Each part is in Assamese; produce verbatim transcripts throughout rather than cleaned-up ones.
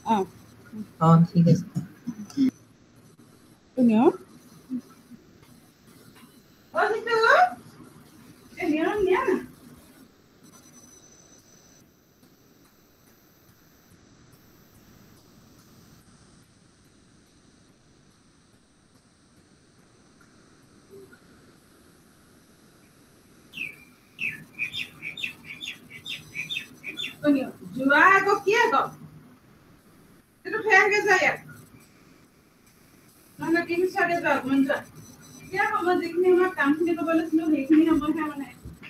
অ', অ', ঠিক আছে। তুমিও যোৱা আকৌ কি আকৌ এইটো ফেৰকে যায় ইয়াত নহলে তিনি চাৰে যোৱা মন যোৱা এতিয়া সময় যিখিনি আমাৰ কামখিনি কৰিব লৈছিলো সেইখিনি সময়হে মানে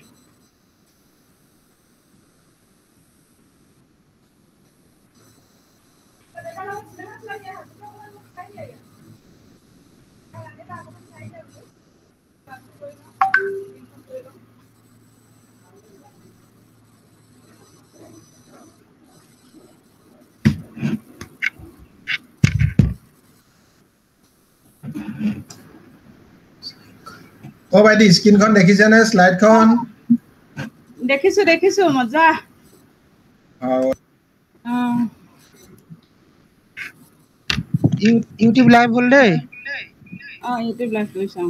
অ ভাইটি স্ক্ৰীনখন দেখিছেনে শ্লাইডখন দেখিছো দেখিছো মজা অ অ ইউটিউব লাইভ হ'ল দেই অ ইউটিউব লাইভ কৰিছা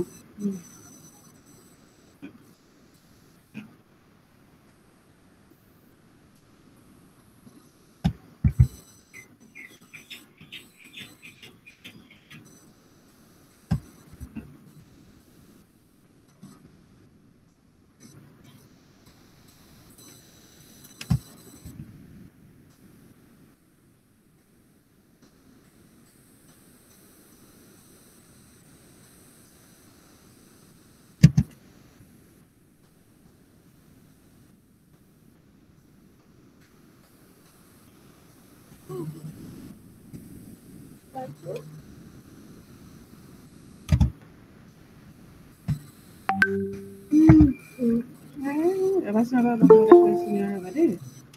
এবাৰ চাবা কৈছিল ৰবা দেই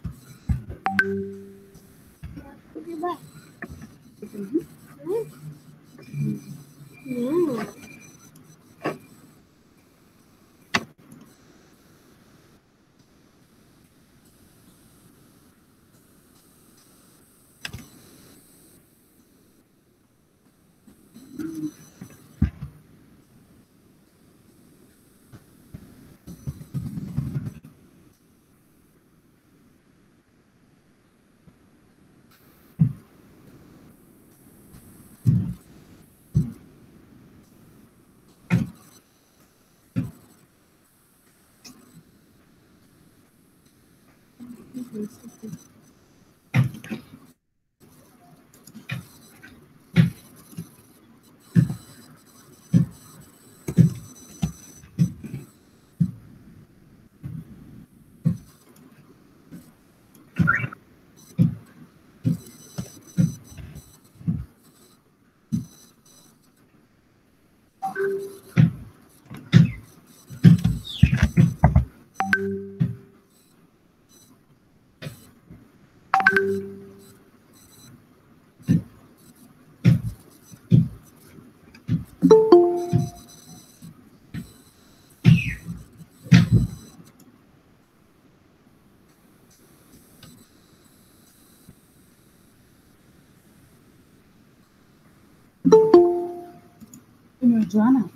তুমি যোৱা না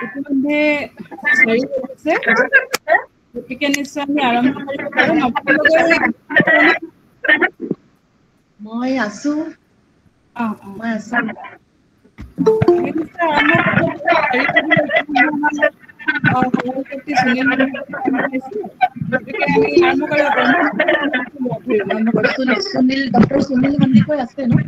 ইতিমধ্যে চাৰি হৈছে গতিকে নিশ্চয় আমি আৰম্ভ কৰিব পাৰোঁ। মই আছো অঁ অঁ মই আছো নিশ্চয় আৰম্ভ কৰিব সভাপতি সুনীল গতিকে আমি আৰম্ভ কৰিব পাৰিম। আৰম্ভ কৰিছোঁ। সুনীল সুনীল ডক্টৰ সুনীল সন্দিকৈ আছে ন?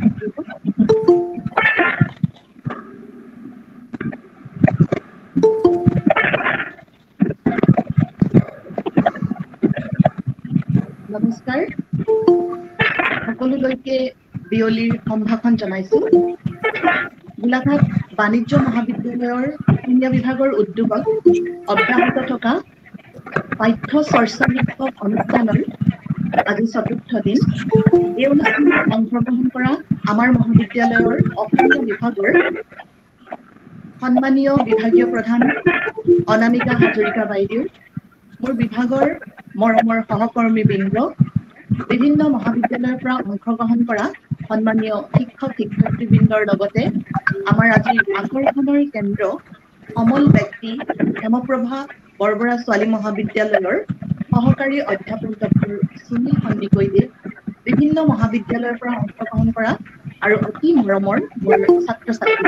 নমস্কাৰ, সকলোলৈকে বিয়লিৰ সম্ভাষণ জনাইছো। গোলাঘাট বাণিজ্য মহাবিদ্যালয়ৰ অসমীয়া বিভাগৰ উদ্যোগত অব্যাহত থকা পাঠ্য চৰ্চা শীৰ্ষক অনুষ্ঠানৰ আজি চতুৰ্থ দিন। এই অনুষ্ঠানত অংশগ্ৰহণ কৰা আমাৰ মহাবিদ্যালয়ৰ অসমীয়া বিভাগৰ সন্মানীয় বিভাগীয় প্ৰধান অনামিকা হাজৰিকা বাইদেউ, মোৰ বিভাগৰ মৰমৰ সহকৰ্মীবৃন্দ, বিভিন্ন মহাবিদ্যালয়ৰ পৰা অংশগ্ৰহণ কৰা সন্মানীয় শিক্ষক শিক্ষয়িত্ৰীবৃন্দৰ লগতে আমাৰ আজিৰ আকৰ্ষণৰ কেন্দ্ৰ সমল ব্যক্তি হেমপ্ৰভা বৰবৰা ছোৱালী মহাবিদ্যালয়ৰ সহকাৰী অধ্যাপক ডক্টৰ সুনীল সন্দিকৈদেৱ, বিভিন্ন মহাবিদ্যালয়ৰ পৰা অংশগ্ৰহণ কৰা আৰু অতি মৰমৰ মোৰ ছাত্ৰ ছাত্ৰী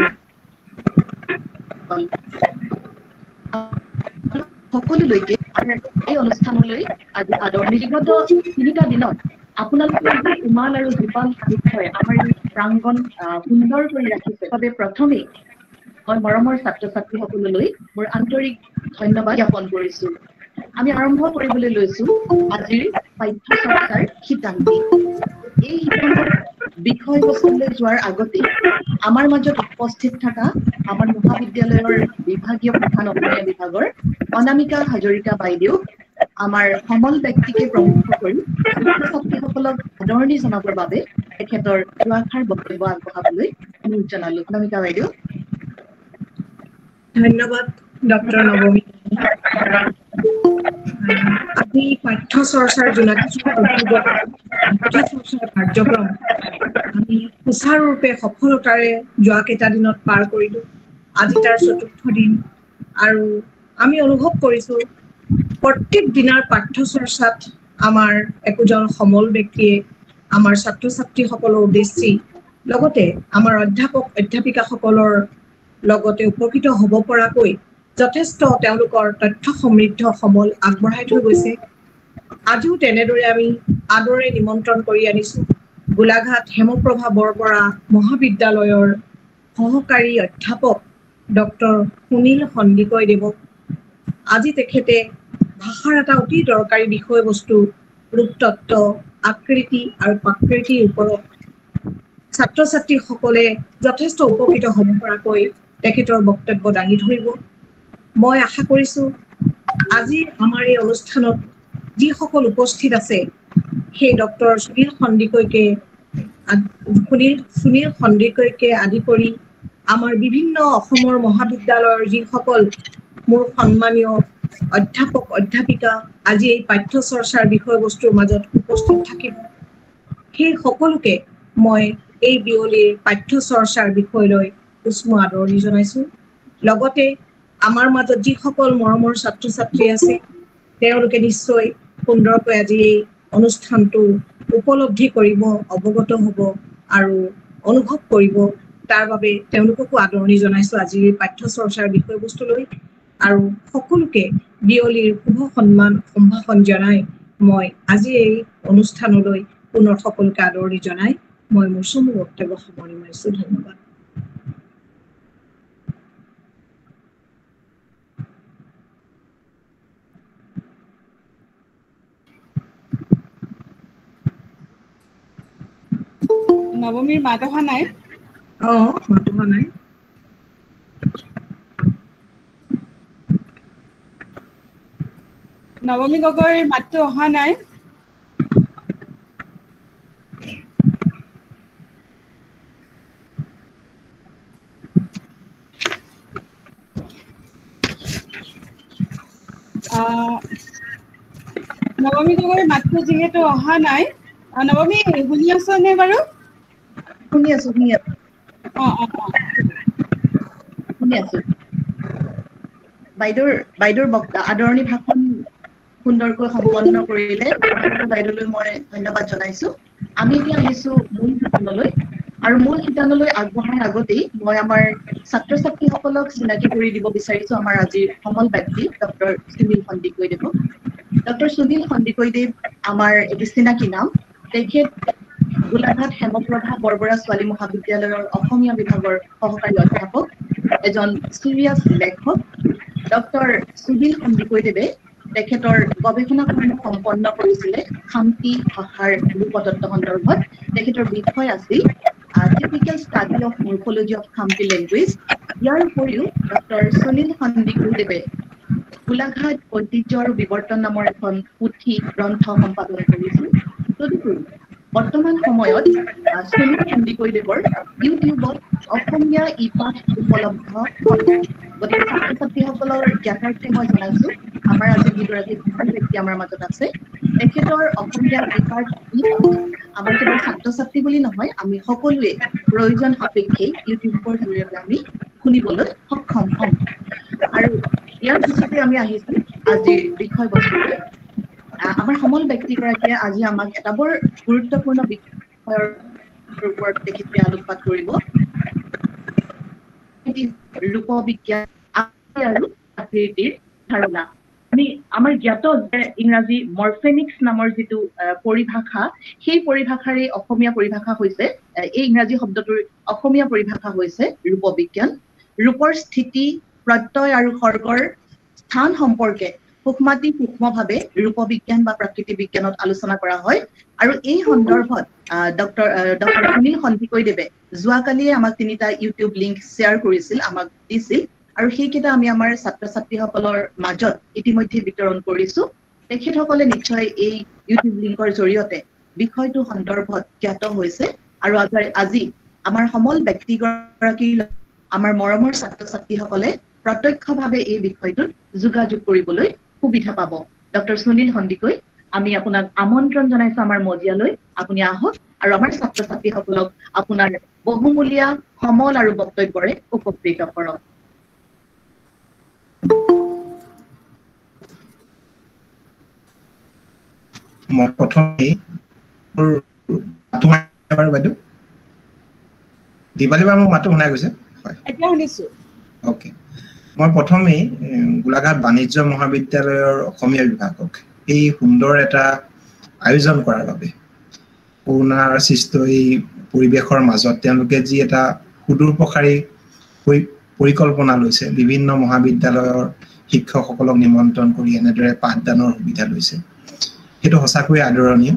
সকলোলৈকে এই অনুষ্ঠানলৈ আজি আদৰণি। বিগত তিনিটা দিনত আপোনালোকে যি উমাল আৰু জীপাল সাহিত্যই আমাৰ এই প্ৰাংগণ সুন্দৰ কৰি ৰাখিছে, বাবে প্ৰথমেই মই মৰমৰ ছাত্ৰ ছাত্ৰীসকললৈ মোৰ আন্তৰিক ধন্যবাদ জ্ঞাপন কৰিছো। আমি আৰম্ভ কৰিবলৈ লৈছো আজিৰ পাঠ্য চৰ্চাৰ শিতাংকি। এই শিতাংকৰ বিষয়বস্তুলৈ যোৱাৰ আগতে আমাৰ মাজত উপস্থিত থকা আমাৰ মহাবিদ্যালয়ৰ বিভাগীয় প্ৰধান অসমীয়া বিভাগৰ অনামিকা হাজৰিকা বাইদেউ, আমাৰ সমল ব্যক্তিকে প্ৰমুখ কৰি ছাত্ৰ ছাত্ৰীসকলক আদৰণি জনাবৰ বাবে তেখেতৰ দুআষাৰ বক্তব্য আগবঢ়াবলৈ অনুৰোধ জনালো। অনামিকা বাইদেউ। ধন্যবাদ ডক্টৰ নৱমী। আজি পাঠ্য চৰ্চাৰ জোনাকী পাঠ্য চৰ্চাৰ কাৰ্যক্ৰম আমি সুচাৰুৰূপে সফলতাৰে যোৱা কেইটা দিনত পাৰ কৰিলো। আজি তাৰ চতুৰ্থ দিন আৰু আমি অনুভৱ কৰিছো প্ৰত্যেক দিনাৰ পাঠ্য চৰ্চাত আমাৰ একোজন সমল ব্যক্তিয়ে আমাৰ ছাত্ৰ ছাত্ৰীসকলৰ উদ্দেশ্যি লগতে আমাৰ অধ্যাপক অধ্যাপিকাসকলৰ লগতে উপকৃত হ'ব পৰাকৈ যথেষ্ট তেওঁলোকৰ তথ্য সমৃদ্ধ সমল আগবঢ়াই থৈ গৈছে। আজিও তেনেদৰে আমি আদৰে নিমন্ত্ৰণ কৰি আনিছো গোলাঘাট হেমপ্ৰভা বৰবৰা মহাবিদ্যালয়ৰ সহকাৰী অধ্যাপক ডক্টৰ সুনীল সন্দিকৈদেৱক। আজি তেখেতে ভাষাৰ এটা অতি দৰকাৰী বিষয়বস্তু ৰূপতত্ত্ব, আকৃতি আৰু প্ৰাকৃতিৰ ওপৰত ছাত্ৰ ছাত্ৰীসকলে যথেষ্ট উপকৃত হ'ব পৰাকৈ তেখেতৰ বক্তব্য দাঙি ধৰিব। মই আশা কৰিছো আজি আমাৰ এই অনুষ্ঠানত যিসকল উপস্থিত আছে সেই ডক্টৰ সুনীল সন্দিকৈকে সুনীল সুনীল সন্দিকৈকে আদি কৰি আমাৰ বিভিন্ন অসমৰ মহাবিদ্যালয়ৰ যিসকল মোৰ সন্মানীয় অধ্যাপক অধ্যাপিকা আজি এই পাঠ্য চৰ্চাৰ বিষয়বস্তুৰ মাজত উপস্থিত থাকিব, সেই সকলোকে মই এই বিয়লিৰ পাঠ্য চৰ্চাৰ বিষয়লৈ উষ্ম আদৰণি জনাইছো। লগতে আমাৰ মাজত যিসকল মৰমৰ ছাত্ৰ ছাত্ৰী আছে তেওঁলোকে নিশ্চয় সুন্দৰকৈ আজি এই অনুষ্ঠানটো উপলব্ধি কৰিব, অৱগত হ'ব আৰু অনুভৱ কৰিব। তাৰ বাবে তেওঁলোককো আদৰণি জনাইছো আজিৰ এই পাঠ্য চৰ্চাৰ বিষয়বস্তুলৈ। আৰু সকলোকে বিয়লিৰ শুভ সন্মান সম্ভাষণ জনাই মই আজি এই অনুষ্ঠানলৈ পুনৰ সকলোকে আদৰণি জনাই মই মোৰ চমু বক্তব্য সামৰণি মাৰিছো। ধন্যবাদ। নৱমীৰ মাত অহা নাই? অ মাত অহা নাই। নৱমী গগৈৰ মাতটো অহা নাই। নৱমী গগৈৰ মাতটো যিহেতু অহা নাই, নৱমী শুনি আছ নে বাৰু? শুনি আছো শুনি আছো অ অ অ শুনি আছো। বাইদেউৰ বাইদেউৰ আদৰণি ভাষণ সুন্দৰকৈ সম্পন্ন কৰিলে বাইদেউলৈ মই ধন্যবাদ জনাইছো। আমি এতিয়া আহিছো মূল শিতানলৈ আৰু মূল শিতানলৈ আগবঢ়াৰ আগতেই মই আমাৰ ছাত্ৰ ছাত্ৰীসকলক চিনাকি কৰি দিব বিচাৰিছো আমাৰ আজিৰ সমল ব্যক্তি ডক্টৰ সুনীল সন্দিকৈদেৱ। ডক্টৰ সুনীল সন্দিকৈদেৱ আমাৰ এটি চিনাকি নাম। তেখেত গোলাঘাট হেমপ্ৰভা বৰবৰা ছোৱালী মহাবিদ্যালয়ৰ অসমীয়া বিভাগৰ সহকাৰী অধ্যাপক, এজন চিৰিয়াছ লেখক। ডক্টৰ সুনীল সন্দিকৈদেৱে তেখেতৰ গৱেষণাসমূহ সম্পন্ন কৰিছিলে খামতি ভাষাৰ ৰূপতত্ত্ব সন্দৰ্ভত। তেখেতৰ বিষয় আছিল typical study of morphology of Khamti language. ইয়াৰ উপৰিও ডক্টৰ সুনীল সন্দিকৈদেৱে গোলাঘাট ঐতিহ্য আৰু বিৱৰ্তন নামৰ এখন পুথি গ্ৰন্থ সম্পাদন কৰিছিল। তদুপৰি বৰ্তমান সময়ত সুনীল সন্দিকৈদেৱৰ ইউটিউবত অসমীয়া ই পাঠ উপলব্ধ। গতিকে ছাত্ৰ ছাত্ৰীসকলৰ জ্ঞাতাৰ্থে মই জনাইছো আমাৰ আজি যিগৰাকী মহান ব্যক্তি আমাৰ মাজত আছে, তেখেতৰ অসমীয়া ই পাঠ আমাৰ কেৱল ছাত্ৰ ছাত্ৰী বুলি নহয়, আমি সকলোৱে প্ৰয়োজন সাপেক্ষে ইউটিউবৰ জৰিয়তে আমি শুনিবলৈ সক্ষম হ'ম। আৰু ইয়াৰ পিছতে আমি আহিছো আজিৰ বিষয়বস্তুলৈ। আমাৰ সমল ব্যক্তিগৰাকীয়ে আজি আমাক এটা বৰ গুৰুত্বপূৰ্ণ বিষয়ৰ ওপৰত তেখেতে আলোকপাত কৰিব। ৰূপবিজ্ঞান আৰু আকৃতিৰ ধাৰণা। আমি আমাৰ জ্ঞাত যে ইংৰাজী মৰফেনিক্স নামৰ যিটো পৰিভাষা, সেই পৰিভাষাৰে অসমীয়া পৰিভাষা হৈছে, এই ইংৰাজী শব্দটোৰ অসমীয়া পৰিভাষা হৈছে ৰূপবিজ্ঞান। ৰূপৰ স্থিতি, প্ৰত্যয় আৰু সৰ্গৰ স্থান সম্পৰ্কে সূক্ষ্মাতি সূক্ষ্মভাৱে ৰূপবিজ্ঞান বা প্ৰাকৃতিক বিজ্ঞানত আলোচনা কৰা হয়। আৰু এই সন্দৰ্ভত ডক্টৰ ডক্টৰ সুনীল সন্দিকৈদেৱে যোৱাকালিয়ে আমাক তিনিটা ইউটিউব লিংক শ্বেয়াৰ কৰিছিল, আমাক দিছিল, আৰু সেইকেইটা আমি আমাৰ ছাত্ৰ ছাত্ৰীসকলৰ মাজত ইতিমধ্যে বিতৰণ কৰিছো। তেখেতসকলে নিশ্চয় এই ইউটিউব লিংকৰ জৰিয়তে বিষয়টো সন্দৰ্ভত জ্ঞাত হৈছে আৰু আজি আমাৰ সমল ব্যক্তিগৰাকীৰ আমাৰ মৰমৰ ছাত্ৰ ছাত্ৰীসকলে প্ৰত্যক্ষভাৱে এই বিষয়টোত যোগাযোগ কৰিবলৈ সুবিধা পাব। ডক্টৰ সুনীল সন্দিকৈ, আমি আপোনাক আমন্ত্ৰণ জনাইছো আমাৰ মজিয়ালৈ। আপুনি আহক আৰু আমাৰ ছাত্ৰ ছাত্ৰীসকলক আপোনাৰ বহুমূলীয়া সমল আৰু বক্তব্যৰে উপকৃত কৰক। মই প্ৰথমে বাইদেউ দিৱালী বাৰ মোৰ মাতো শুনাই গৈছে? হয়, এতিয়া শুনিছো। অ'কে, মই প্ৰথমেই গোলাঘাট বাণিজ্য মহাবিদ্যালয়ৰ অসমীয়া বিভাগক এই সুন্দৰ এটা আয়োজন কৰাৰ বাবে, কৰোণাৰ সৃষ্ট এই পৰিৱেশৰ মাজত তেওঁলোকে যি এটা সুদূৰ প্ৰসাৰী পৰিকল্পনা লৈছে, বিভিন্ন মহাবিদ্যালয়ৰ শিক্ষকসকলক নিমন্ত্ৰণ কৰি এনেদৰে পাঠদানৰ সুবিধা লৈছে, সেইটো সঁচাকৈয়ে আদৰণীয়।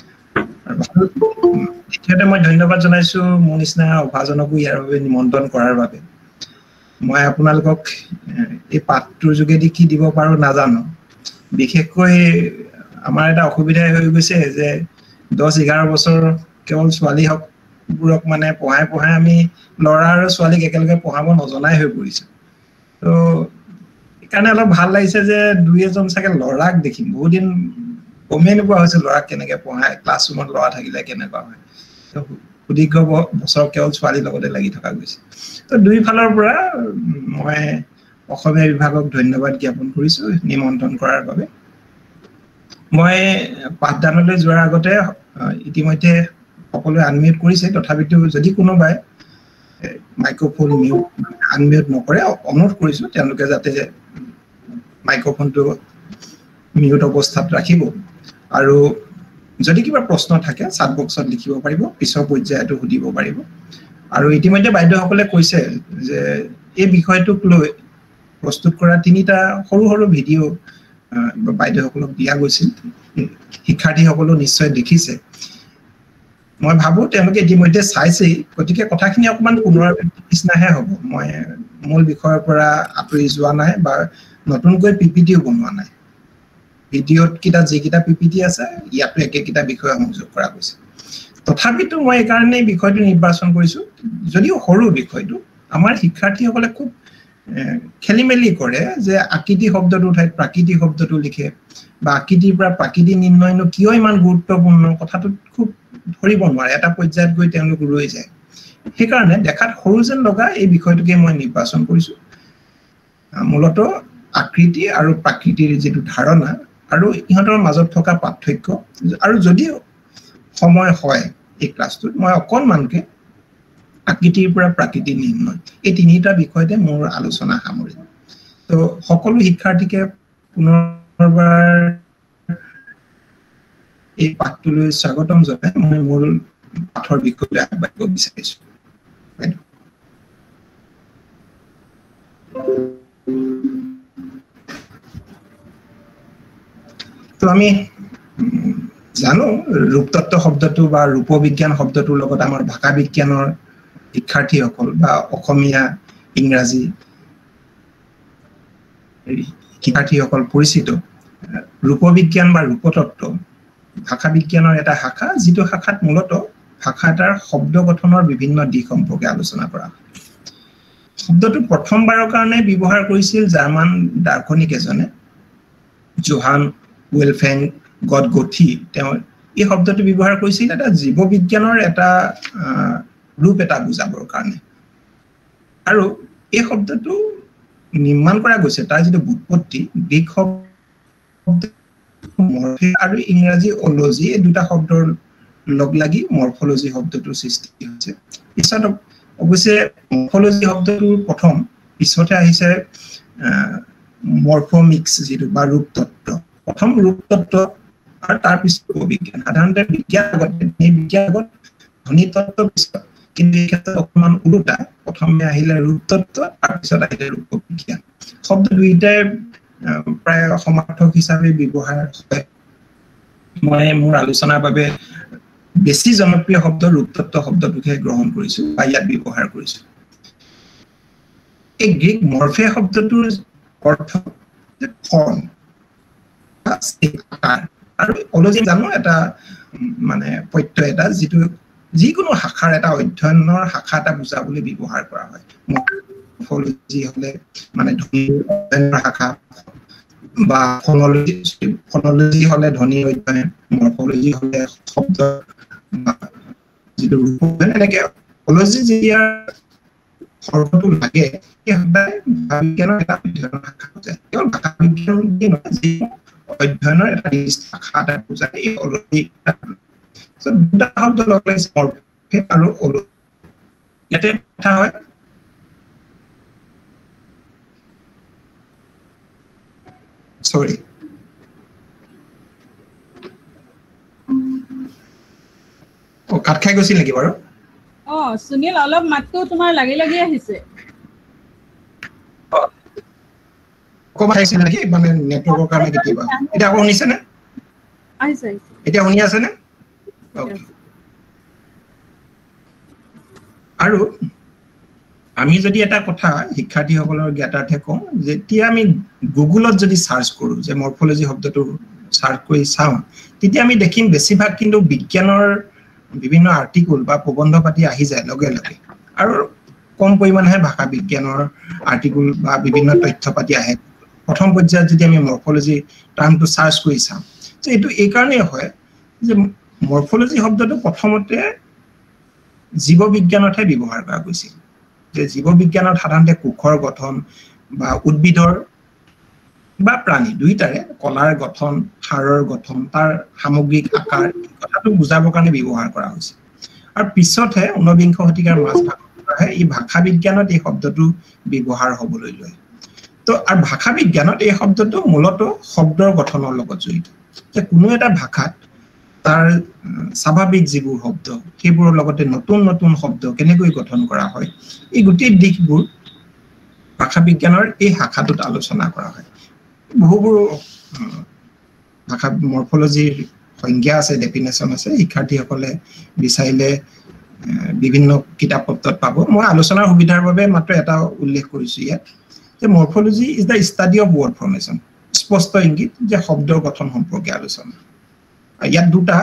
দ্বিতীয়তে মই ধন্যবাদ জনাইছো মোৰ নিচিনা অভাজনকো ইয়াৰ বাবে নিমন্ত্ৰণ কৰাৰ বাবে। মই আপোনালোকক এই পাঠটোৰ যোগেদি কি দিব পাৰো নাজানো। বিশেষকৈ আমাৰ এটা অসুবিধাই হৈ গৈছে যে দহ এঘাৰ বছৰ কেৱল ছোৱালীবোৰক মানে পঢ়াই পঢ়াই আমি ল'ৰা আৰু ছোৱালীক একেলগে পঢ়াব নজনাই হৈ পৰিছো। তো সেইকাৰণে অলপ ভাল লাগিছে যে দুই এজন চাগে ল'ৰাক দেখিম। বহুত দিন গমেই নোপোৱা হৈছে ল'ৰাক কেনেকে পঢ়ায়, ক্লাছৰুমত ল'ৰা থাকিলে কেনেকুৱা হয়। সুদীৰ্ঘ বছৰ কেৱল ছোৱালীৰ লগতে লাগি থকা গৈছে। তো দুই ফালৰ পৰা মই অসমীয়া বিভাগক ধন্যবাদ জ্ঞাপন কৰিছো নিমন্ত্ৰণ কৰাৰ বাবে। মই পাঠদানলৈ যোৱাৰ আগতে ইতিমধ্যে সকলোৱে আনমিউট কৰিছে, তথাপিতো যদি কোনোবাই মাইক্ৰফোন মিউট আনমিউট নকৰে অনুৰোধ কৰিছো তেওঁলোকে যাতে মাইক্ৰফোনটো মিউট অৱস্থাত ৰাখিব। আৰু যদি কিবা প্ৰশ্ন থাকে চাট বক্সত লিখিব পাৰিব, পিছৰ পৰ্যায়তো সুধিব পাৰিব। আৰু ইতিমধ্যে বাইদেউসকলে কৈছে যে এই বিষয়টোক লৈ প্ৰস্তুত কৰা তিনিটা সৰু সৰু ভিডিঅ' বাইদেউসকলক দিয়া গৈছিল, শিক্ষাৰ্থীসকলেও নিশ্চয় দেখিছে। মই ভাবো তেওঁলোকে ইতিমধ্যে চাইছেই, গতিকে কথাখিনি অকণমান পুনৰাবৃত্তি নিচিনাহে হ'ব। মই মূল বিষয়ৰ পৰা আঁতৰি যোৱা নাই বা নতুনকৈ পি পি টিও বনোৱা নাই। ভিডিঅ'ত কেইটা যিকেইটা পি পি টি আছে ইয়াতো একেকেইটা বিষয় সংযোগ কৰা গৈছে। তথাপিতো মই এইকাৰণেই বিষয়টো নিৰ্বাচন কৰিছো, যদিও সৰু বিষয়টো আমাৰ শিক্ষাৰ্থীসকলে খুব খেলি মেলি কৰে যে আকৃতি শব্দটোৰ ঠাইত প্ৰাকৃতিক শব্দটো লিখে, বা আকৃতিৰ পৰা প্ৰাকৃতি নিৰ্ণয়নো কিয় ইমান গুৰুত্বপূৰ্ণ কথাটো খুব ধৰিব নোৱাৰে, এটা পৰ্যায়ত গৈ তেওঁলোক ৰৈ যায়। সেইকাৰণে দেখাত সৰু যেন লগা এই বিষয়টোকে মই নিৰ্বাচন কৰিছো। মূলতঃ আকৃতি আৰু প্ৰাকৃতিৰ যেটো ধাৰণা আৰু ইহঁতৰ মাজত থকা পাৰ্থক্য আৰু যদি সময় হয় এই ক্লাছটোত মই অকণমানকে আকৃতিৰ পৰা প্ৰাকৃতি নিৰ্ণয় এই তিনিটা বিষয়তে মোৰ আলোচনা সামৰিম তো সকলো শিক্ষাৰ্থীকে পুনৰবাৰ এই পাঠটোলৈ স্বাগতম জনাই মই মূল পাঠৰ বিষয়লৈ আগবাঢ়িব বিচাৰিছোঁ তো আমি জানো ৰূপতত্ত্ব শব্দটো বা ৰূপবিজ্ঞান শব্দটোৰ লগত আমাৰ ভাষা বিজ্ঞানৰ শিক্ষাৰ্থীসকল বা অসমীয়া ইংৰাজী শিক্ষাৰ্থীসকল পৰিচিত ৰূপবিজ্ঞান বা ৰূপতত্ত্ব ভাষা বিজ্ঞানৰ এটা শাখা যিটো শাখাত মূলত ভাষা এটাৰ শব্দ গঠনৰ বিভিন্ন দিশ সম্পৰ্কে আলোচনা কৰা হয় শব্দটো প্ৰথমবাৰৰ কাৰণে ব্যৱহাৰ কৰিছিল জাৰ্মান দাৰ্শনিক এজনে জোহান ওয়েলফেং গটগথি তেওঁ এই শব্দটো ব্যৱহাৰ কৰিছিল এটা জীৱ বিজ্ঞানৰ এটা ৰূপ এটা বুজাবৰ কাৰণে আৰু এই শব্দটো নিৰ্মাণ কৰা গৈছে তাৰ যেটো উৎপত্তি গ্ৰীক শব্দ মৰ্ফে আৰু ইংৰাজী অলজি এই দুটা শব্দৰ লগ লাগি মৰ্ফলজি শব্দটোৰ সৃষ্টি হৈছে পিছত অৱশ্যে মৰ্ফলজি শব্দটোৰ প্ৰথম পিছতে আহিছে মৰ্ফমিক্স যেটো বা ৰূপতত্ত্ব প্ৰথম ৰূপতত্ত্ব আৰু তাৰ পিছত বিজ্ঞান সাধাৰণতে বিজ্ঞান আগতে এই বিজ্ঞান আগত ধ্বনিতত্ত্ব পিছত কিন্তু এই ক্ষেত্ৰত অকণমান উল্টা প্ৰথমে আহিলে ৰূপতত্ত্ব তাৰ পিছত আহিলে ৰূপবিজ্ঞান শব্দ দুইটাই প্ৰায় সমাৰ্থক হিচাপে ব্যৱহাৰ হয় মই মোৰ আলোচনাৰ বাবে বেছি জনপ্ৰিয় শব্দ ৰূপতত্ত্ব শব্দটোকে গ্ৰহণ কৰিছো বা ইয়াত ব্যৱহাৰ কৰিছো এই গ্ৰীক মৰ্ফে শব্দটোৰ অৰ্থ ফৰ্ম আৰু অলজি জানো এটা মানে প্ৰত্যয় এটা যিটো যিকোনো শাখাৰ এটা অধ্যয়নৰ শাখা এটা বুজাবলৈ ব্যৱহাৰ কৰা হয় মৰ্ফলজি হলে মানে ধ্বনিৰ অধ্যয়নৰ শাখা বা ফনলজি ফনলজি হলে ধ্বনিৰ অধ্যয়ন মৰ্ফলজি হলে শব্দ যেটো ৰূপ এনেকে অলজি যেতিয়া শব্দটো লাগে এই সদায় ভাষা বিজ্ঞানৰ এটা অধ্যয়নৰ শাখা বুজায় কেৱল ভাষা বিজ্ঞান নহয় অধ্যয়নৰ এটা শাখা এটা বুজায় এই অলজি so দুটা শব্দ লগ লাগিছে মৰ্ফে আৰু অলজি ইয়াতে কথা হয় সৰি ও কাট খাই গৈছিল নেকি বাৰু অ সুনীল অলপ মাতটো তোমাৰ লাগি লাগি আহিছে কম আহিছিল নেকি মানে নেটৱৰ্কৰ কাৰণে কেতিয়াবা এটা শুনিছে নে আহিছে এটা শুনি আছে নে আৰু আমি যদি এটা কথা শিক্ষাৰ্থীসকলৰ জ্ঞাতাৰ্থে কওঁ যেতিয়া আমি গুগলত যদি সাৰ্চ কৰো যে মৰ্ফলজি শব্দটো সাৰ্চ কৰি চাওঁ তেতিয়া আমি দেখিম বেছিভাগ কিন্তু বিজ্ঞানৰ বিভিন্ন আৰ্টিকল বা প্ৰবন্ধ পাতি আহি যায় লগে লগে আৰু কম পৰিমাণে ভাষা বিজ্ঞানৰ আৰ্টিকল বা বিভিন্ন তথ্য পাতি আহে প্ৰথম পৰ্যায়ত যদি আমি মৰ্ফলজি টাৰ্মটো সাৰ্চ কৰি চাওঁ তো এটো এই কাৰণে হয় যে মৰ্ফলজি শব্দটো প্ৰথমতে জীৱ বিজ্ঞানতহে ব্যৱহাৰ কৰা গৈছিল যে জীৱ বিজ্ঞানত সাধাৰণতে কোষৰ গঠন বা উদ্ভিদৰ বা প্ৰাণী দুইটাৰে কলাৰ গঠন হাড়ৰ গঠন তাৰ সামগ্ৰিক আকাৰ কথাটো বুজাবৰ কাৰণে ব্যৱহাৰ কৰা হৈছিল আৰু পিছতহে ঊনবিংশ শতিকাৰ মাজভাগত এই ভাষা বিজ্ঞানত এই শব্দটো ব্যৱহাৰ হ'বলৈ লয় তো আৰু ভাষা বিজ্ঞানত এই শব্দটো মূলত শব্দৰ গঠনৰ লগত জড়িত যে কোনো এটা ভাষাত তাৰ স্বাভাৱিক যিবোৰ শব্দ সেইবোৰৰ লগতে নতুন নতুন শব্দ কেনেকৈ গঠন কৰা হয় এই গোটেই দিশবোৰ ভাষা বিজ্ঞানৰ এই শাখাটোত আলোচনা কৰা হয় বহুবোৰ ভাষা মৰ্ফলজিৰ সংজ্ঞা আছে ডেফিনেশ্যন আছে শিক্ষাৰ্থীসকলে বিচাৰিলে বিভিন্ন কিতাপ পত্ৰত পাব মই আলোচনাৰ সুবিধাৰ বাবে মাত্ৰ এটা উল্লেখ কৰিছো ইয়াত যে morphology is the study of word formation স্পষ্ট ইংগিত যে শব্দৰ গঠন সম্পৰ্কে আলোচনা ইয়াত দুটা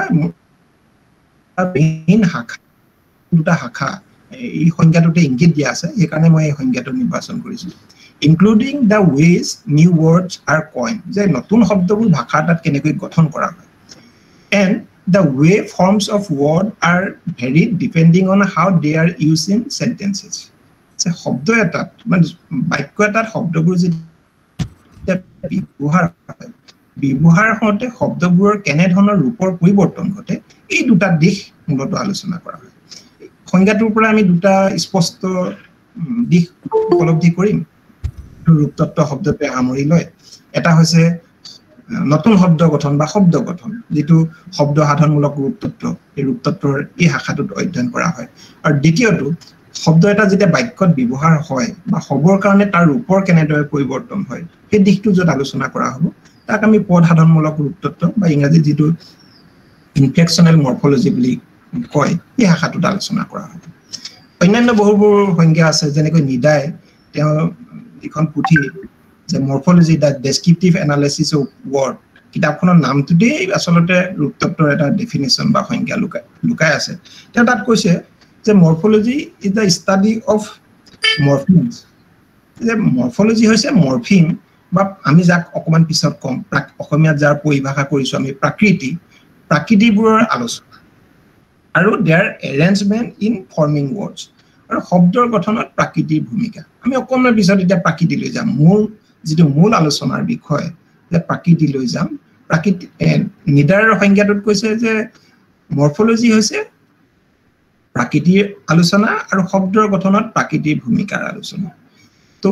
মেইন শাখা দুটা শাখা এই সংজ্ঞাটোতে ইংগিত দিয়া আছে সেইকাৰণে মই এই সংজ্ঞাটো নিৰ্বাচন কৰিছো including the ways new words are coin যে নতুন শব্দবোৰ ভাষা এটাত কেনেকৈ গঠন কৰা হয় and the way forms of word are very depending on how they are use in sentences যে শব্দ এটাত মানে বাক্য এটাত শব্দবোৰ যদি ব্যৱহাৰ ব্যৱহাৰ হওঁতে শব্দবোৰৰ কেনে ধৰণৰ ৰূপৰ পৰিৱৰ্তন ঘটে এই দুটা দিশ মূলত আলোচনা কৰা হয় সংজ্ঞাটোৰ পৰা আমি দুটা স্পষ্ট দিশ উপলব্ধি কৰিম ৰূপতত্ত্ব শব্দটোৱে সামৰি লয় এটা হৈছে নতুন শব্দ গঠন বা শব্দ গঠন যেটো শব্দ সাধনমূলক ৰূপতত্ত্ব এই ৰূপতত্ত্বৰ এই শাখাটোত অধ্যয়ন কৰা হয় আৰু দ্বিতীয়টো শব্দ এটা যেতিয়া বাক্যত ব্যৱহাৰ হয় বা হবৰ কাৰণে তাৰ ৰূপৰ কেনেদৰে পৰিৱৰ্তন হয় সেই দিশটো যত আলোচনা কৰা হ'ব তাক আমি পদ সাধনমূলক ৰূপতত্ত্ব বা ইংৰাজীত যেটো ইনফ্লেকশনাল মৰ্ফোলজি বুলি কয় এই শাখাটোত আলোচনা কৰা হ'ব অন্যান্য বহুবোৰ সংজ্ঞা আছে যেনেকৈ নিদায় তেওঁ এখন পুথি যে morphology the descriptive analysis of word কিতাপখনৰ নামটোতেই আসলতে ৰূপতত্ত্বৰ এটা ডেফিনিশ্যন বা সংজ্ঞা লুকাই লুকাই আছে তেওঁ তাত কৈছে যে morphology is the study of morphemes যে মৰ্ফোলজি হৈছে মৰ্ফিম বা আমি যাক অকমান পিছত কম অসমীয়াত যাৰ পৰিভাষা কৰিছো আমি প্ৰাকৃতি প্ৰাকৃতিবোৰৰ আলোচনা আৰু their arrangement in forming words আৰু শব্দৰ গঠনত প্ৰাকৃতিৰ ভূমিকা আমি অকমান পিছত এটা প্ৰাকৃতি লৈ যাম মূল যেটো মূল আলোচনাৰ বিষয় যে প্ৰাকৃতি লৈ যাম প্ৰাকৃতি নিদাৰৰ সংজ্ঞাটোত কৈছে যে মৰ্ফোলজি হৈছে প্ৰাকৃতিৰ আলোচনা আৰু শব্দৰ গঠনত প্ৰাকৃতিৰ ভূমিকাৰ আলোচনা তো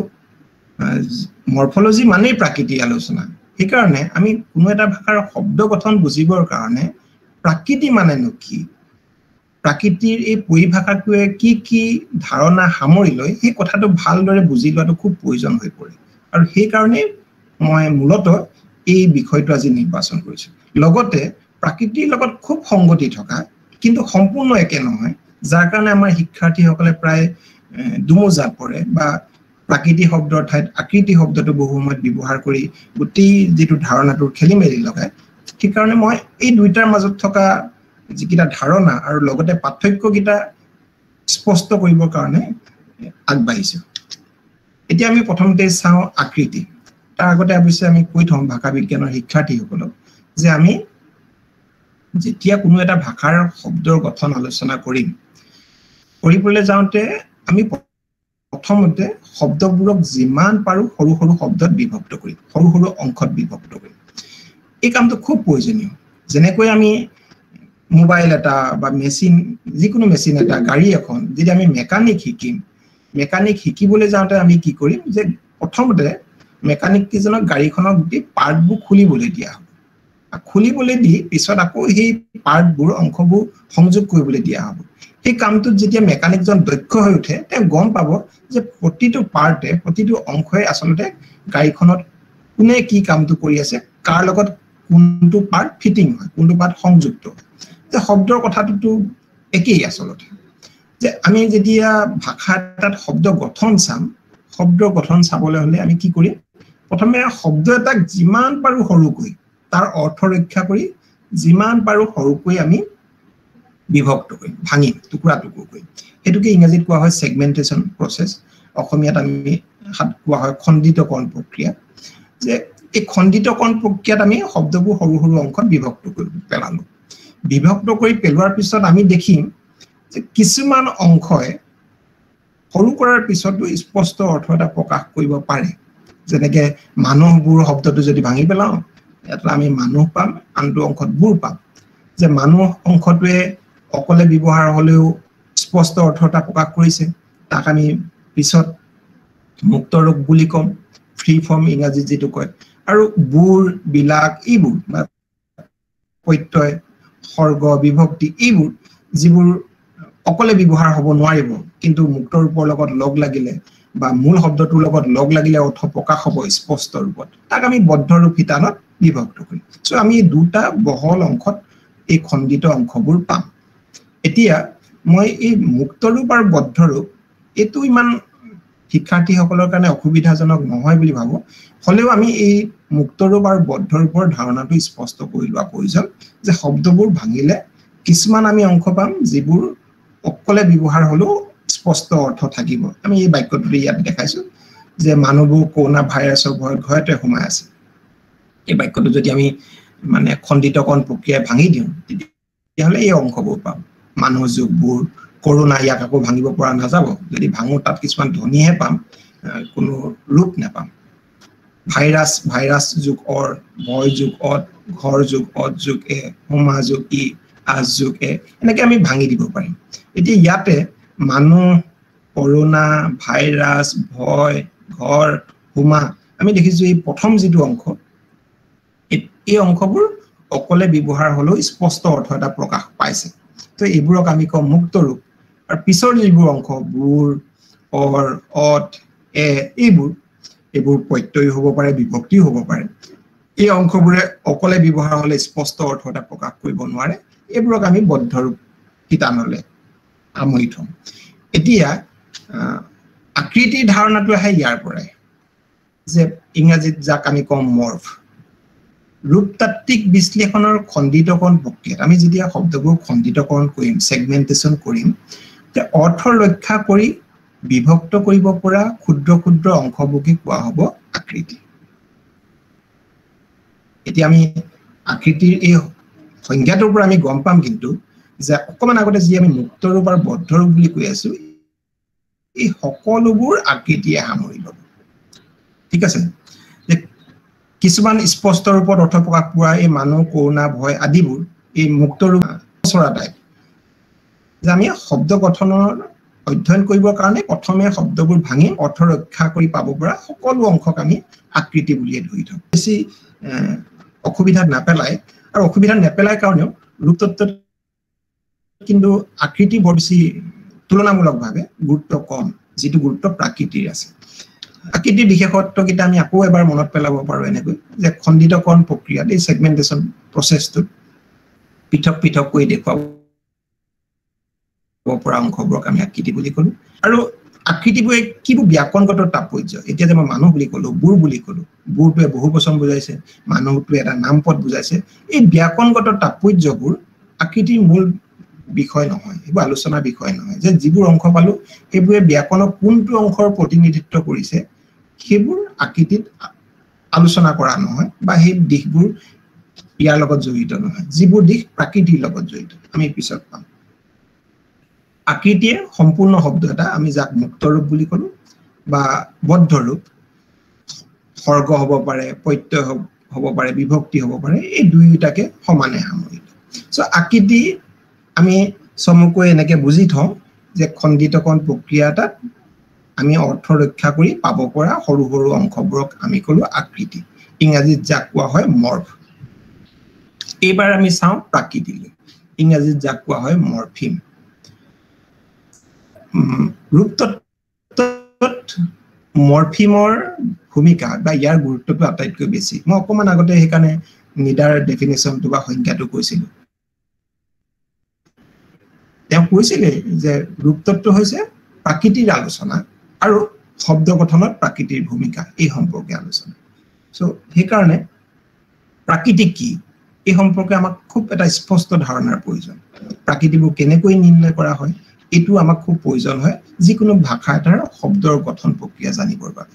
মৰ্ফোলজি মানে প্ৰাকৃতিৰ আলোচনা এই কাৰণে আমি কোনো এটা ভাষাৰ শব্দ গঠন বুজিবৰ কাৰণে প্ৰাকৃতি মানে কি প্ৰাকৃতিৰ এই পৰিভাষাটোৱে কি কি ধাৰণা সামৰি লয় এই কথাটো ভালদৰে বুজি লোৱাটো খুব প্ৰয়োজন হৈ পৰে আৰু সেই কাৰণে মই মূলত এই বিষয়টো আজি নিৰ্বাচন কৰিছো লগতে প্ৰাকৃতিৰ লগত খুব সংগতি থকা কিন্তু সম্পূৰ্ণ একে নহয় যাৰ কাৰণে আমাৰ শিক্ষাৰ্থীসকলে প্ৰায় দুমোজাত পৰে বা প্ৰাকৃতিক শব্দৰ ঠাইত আকৃতি শব্দটো বহু সময়ত ব্যৱহাৰ কৰি গোটেই যেটো ধাৰণাটোৰ খেলিমেলি লগায় ঠিক কাৰণে মই এই দুইটাৰ মাজত থকা যিকিটা ধাৰণা আৰু লগতে পাৰ্থক্যকিটা স্পষ্ট কৰিবৰ কাৰণে আগবাঢ়িছো এতিয়া আমি প্ৰথমতে চাওঁ আকৃতি তাৰ আগতে অৱশ্যে আমি কৈ থম ভাষা বিজ্ঞানৰ শিক্ষাৰ্থীসকলক যে আমি যেতিয়া কোনো এটা ভাষাৰ শব্দৰ গঠন আলোচনা কৰিম কৰিবলৈ যাওঁতে আমি প্ৰথমতে শব্দবোৰক যিমান পাৰো সৰু সৰু শব্দত বিভক্ত কৰিম সৰু সৰু অংশত বিভক্ত কৰিম এই কামটো খুব প্ৰয়োজনীয় যেনেকৈ আমি মোবাইল এটা বা মেচিন যিকোনো মেচিন এটা গাড়ী এখন যদি আমি মেকানিক শিকিম মেকানিক শিকিবলৈ যাওঁতে আমি কি কৰিম যে প্ৰথমতে মেকানিক কিজনক গাড়ীখনৰ গোটেই পাৰ্টবোৰ খুলিবলৈ দিয়া হ'ব খুলিবলৈ দি পিছত আকৌ সেই পাৰ্টবোৰ অংশবোৰ সংযোগ কৰিবলৈ দিয়া হ'ব এই কামটোত যেতিয়া মেকানিকজন দক্ষ হৈ উঠে তেওঁ গম পাব যে প্ৰতিটো পাৰ্টে প্ৰতিটো অংশই আসলতে গাড়ীখনত কোনে কি কামটো কৰি আছে কাৰ লগত কোনটো পাৰ্ট ফিটিং হয় কোনটো পাৰ্ট সংযুক্ত যে শব্দৰ কথাটো একেই আসলতে যে আমি যেতিয়া ভাষা এটাত শব্দ গঠন চাম শব্দ গঠন চাবলৈ হলে আমি কি কৰিম প্ৰথমে শব্দ এটাক যিমান পাৰো সৰুকৈ তাৰ অৰ্থ ৰক্ষা কৰি যিমান পাৰো সৰুকৈ আমি বিভক্ত কৰিম ভাঙি টুকুৰা টুকুৰ কৰি এটোকে ইংৰাজীত কোৱা হয় সেগমেন্টেশন প্ৰসেস অসমীয়াত আমি কোৱা হয় খণ্ডিতকৰণ প্ৰক্ৰিয়া যে এই খণ্ডিতকৰণ প্ৰক্ৰিয়াত আমি শব্দবোৰ সৰু সৰু অংশত বিভক্ত কৰি পেলালো বিভক্ত কৰি পেলোৱাৰ পিছত আমি দেখিম যে কিছুমান অংশই সৰু কৰাৰ পিছতো স্পষ্ট অৰ্থ এটা প্ৰকাশ কৰিব পাৰে যেনেকৈ মানুহবোৰ শব্দটো যদি ভাঙি পেলাও এটা আমি মানুহ পাম আনটো অংশত বুৰ পাম যে মানুহ অংশটোৱে অকলে ব্যৱহাৰ হলেও স্পষ্ট অৰ্থ এটা প্ৰকাশ কৰিছে তাক আমি পিছত মুক্ত ৰূপ বুলি কম ফ্ৰী ফৰ্ম ইংৰাজী যেটো কয় আৰু বুৰ বিলাক এইবোৰ বা প্ৰত্যয় সৰ্গ বিভক্তি এইবোৰ যিবোৰ অকলে ব্যৱহাৰ হ'ব নোৱাৰিব কিন্তু মুক্ত ৰূপৰ লগত লগ লাগিলে বা মূল শব্দটোৰ লগত লগ লাগিলে অৰ্থ প্ৰকাশ হ'ব স্পষ্ট ৰূপত তাক আমি বদ্ধ ৰূপ হিতানত বিভক্ত কৰিম সো আমি দুটা বহল অংশত এই খণ্ডিত অংশবোৰ পাম এতিয়া মই এই মুক্ত ৰূপ আৰু বদ্ধ ৰূপ এটো ইমান শিক্ষাৰ্থীসকলৰ কাৰণে অসুবিধাজনক নহয় বুলি ভাবো হলেও আমি এই মুক্ত ৰূপ আৰু বদ্ধ ৰূপৰ ধাৰণাটো স্পষ্ট কৰি লোৱা প্ৰয়োজন যে শব্দবোৰ ভাঙিলে কিছুমান আমি অংশ পাম যিবোৰ অকলে ব্যৱহাৰ হলেও স্পষ্ট অৰ্থ থাকিব আমি এই বাক্যটো ইয়াত দেখাইছো যে মানুহবোৰ কৰোনা ভাইৰাছৰ ভয়ত ঘৰতে সোমাই আছে এই বাক্যটো যদি আমি মানে খণ্ডিতকৰণ প্ৰক্ৰিয়া ভাঙি দিওঁ তেতিয়াহলে এই অংশবোৰ পাম মানুহ যুগবোৰ কৰোনা ইয়াক আকৌ ভাঙিব পৰা নাযাব যদি ভাঙো তাত কিছুমান ধ্বনিহে পাম কোনো ৰূপ নাপাম ভাইৰাছ ভাইৰাছ যোগ অৰ ভয় যোগ অত ঘৰ যোগ অত যোগ এ হোমা যোগ ই আজ যোগ এ এনেকৈ আমি ভাঙি দিব পাৰিম এতিয়া ইয়াতে মানুহ কৰোনা ভাইৰাছ ভয় ঘৰ হোমা আমি দেখিছো এই প্ৰথম যিটো অংশ এই অংশবোৰ অকলে ব্যৱহাৰ হলেও স্পষ্ট অৰ্থ এটা প্ৰকাশ পাইছে তো এইবোৰক আমি কম মুক্ত ৰূপ আৰু পিছৰ যিবোৰ অংশ বুৰ অৰ অত এ এইবোৰ এইবোৰ প্ৰত্যয় হ'ব পাৰে বিভক্তি হ'ব পাৰে এই অংশবোৰে অকলে ব্যৱহাৰ হলে স্পষ্ট অৰ্থ এটা প্ৰকাশ কৰিব নোৱাৰে এইবোৰক আমি বদ্ধ ৰূপ কিতানলে আমৰি থম এতিয়া আকৃতিৰ ধাৰণাটো আহে ইয়াৰ পৰাই যে ইংৰাজীত যাক আমি কম মৰ্ফ ৰূপতাত্ত্বিক বিশ্লেষণৰ খণ্ডিতকৰণ প্ৰক্ৰিয়াত আমি যেতিয়া শব্দবোৰ খণ্ডিতকৰণ কৰিম সেগমেন্টেশন কৰিম তে অৰ্থ ৰক্ষা কৰি বিভক্ত কৰিব পৰা ক্ষুদ্ৰ ক্ষুদ্ৰ অংশবোৰকে কোৱা হ'ব আকৃতি এতিয়া আমি আকৃতিৰ এই সংজ্ঞাটোৰ পৰা আমি গম পাম কিন্তু যে অকমান আগতে যি আমি মুক্ত ৰূপ আৰু বদ্ধ ৰূপ বুলি কৈ আছো এই সকলোবোৰ আকৃতিয়ে সামৰি ল'ব ঠিক আছে যে কিছুমান স্পষ্ট ৰূপত অৰ্থ প্ৰকাশ পোৱা এই মানুহ কৰোনা ভয় আদিবোৰ এই মুক্ত ৰূপ চৰা টাইপ যে আমি শব্দ গঠনৰ অধ্যয়ন কৰিবৰ কাৰণে প্ৰথমে শব্দবোৰ ভাঙি অৰ্থ ৰক্ষা কৰি পাব পৰা সকলো অংশক আমি আকৃতি বুলিয়ে ধৰি থওঁ বেছি অসুবিধা নাপেলাই আৰু অসুবিধা নেপেলাই কাৰণেও ৰূপতত্ত্বত কিন্তু আকৃতি বৰ বেছি তুলনামূলকভাৱে গুৰুত্ব কম যিটো গুৰুত্ব প্ৰাকৃতিৰ আছে আকৃতিৰ বিশেষত্বকেইটা আমি আকৌ এবাৰ মনত পেলাব পাৰোঁ এনেকৈ যে খণ্ডিতকৰণ প্ৰক্ৰিয়াত এই সেগমেন্টেশন প্ৰচেছটো পৃথক পৃথক কৰি দেখুৱাব পৰা অংশবোৰক আমি আকৃতি বুলি ক'লো আৰু আকৃতিবোৰে কিবোৰ ব্যাকৰণগত তাৎপৰ্য এতিয়া যে মই মানুহ বুলি ক'লো বুৰ বুলি ক'লো বুৰটোৱে বহু বচন বুজাইছে মানুহটোৱে এটা নামপদ বুজাইছে এই ব্যাকৰণগত তাৎপৰ্যবোৰ আকৃতিৰ মূল বিষয় নহয় এইবোৰ আলোচনাৰ বিষয় নহয় যে যিবোৰ অংশ পালো সেইবোৰে ব্যাকৰণৰ কোনটো অংশৰ প্ৰতিনিধিত্ব কৰিছে সেইবোৰ আকৃতিত আলোচনা কৰা নহয় বা সেই দিশবোৰ ইয়াৰ লগত জড়িত নহয় যিবোৰ দিশ প্ৰাকৃতিৰ লগত জড়িত আমি পিছত পাম আকৃতিয়ে সম্পূৰ্ণ শব্দ এটা আমি যাক মুক্ত ৰূপ বুলি ক'লো বা বদ্ধ ৰূপ সৰ্গ হ'ব পাৰে প্ৰত্যয় হ'ব পাৰে বিভক্তি হ'ব পাৰে এই দুয়োটাকে সমানে সামৰি লয় সো আকৃতি আমি চমুকৈ এনেকে বুজি থওঁ যে খণ্ডিতকৰণ প্ৰক্ৰিয়া এটাত আমি অৰ্থ ৰক্ষা কৰি পাব পৰা সৰু সৰু অংশবোৰক আমি ক'লো আকৃতি ইংৰাজীত যাক কোৱা হয় মৰ্ফ এইবাৰ আমি চাওঁ প্ৰাকৃতিলৈ ইংৰাজীত যাক কোৱা হয় মৰ্ফিম ৰূপতত্ত্বত মৰ্ফিমৰ ভূমিকা বা ইয়াৰ গুৰুত্বটো আটাইতকৈ বেছি মই অকমান আগতে সেইকাৰণে নিডাৰ ডেফিনেশ্যনটো বা সংজ্ঞাটো কৈছিলো তেওঁ কৈছিলে যে ৰূপতত্ত্ব হৈছে প্ৰাকৃতিৰ আলোচনা আৰু শব্দ গঠনত প্ৰাকৃতিৰ ভূমিকা এই সম্পৰ্কে আলোচনা সো সেইকাৰণে প্ৰাকৃতিক কি এই সম্পৰ্কে আমাক খুব এটা স্পষ্ট ধাৰণাৰ প্ৰয়োজন প্ৰাকৃতিবোৰ কেনেকৈ নিৰ্ণয় কৰা হয় এইটো আমাক খুব প্ৰয়োজন হয় যিকোনো ভাষা এটাৰ শব্দৰ গঠন প্ৰক্ৰিয়া জানিবৰ বাবে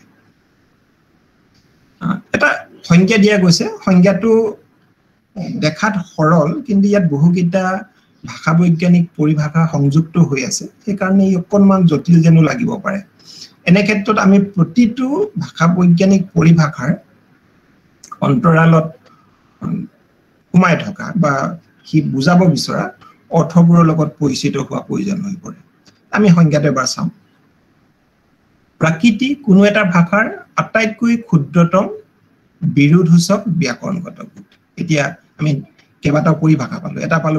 এটা সংজ্ঞা দিয়া গৈছে সংজ্ঞাটো দেখাত সৰল কিন্তু ইয়াত বহুকেইটা ভাষা বৈজ্ঞানিক পৰিভাষা সংযুক্ত হৈ আছে সেইকাৰণে ই অকণমান জটিল যেনো লাগিব পাৰে এনে ক্ষেত্ৰত আমি প্ৰতিটো ভাষা বৈজ্ঞানিক পৰিভাষাৰ অন্তৰালত সোমাই থকা বা সি বুজাব বিচৰা অৰ্থবোৰৰ লগত পৰিচিত হোৱা প্ৰয়োজন হৈ পৰে আমি সংজ্ঞাটো এবাৰ চাওঁ প্ৰাকৃতি কোনো এটা ভাষাৰ আটাইতকৈ ক্ষুদ্ৰতম বিৰোধসূচক ব্যাকৰণগত গোট এতিয়া আমি কেইবাটাও পৰিভাষা পালো এটা পালো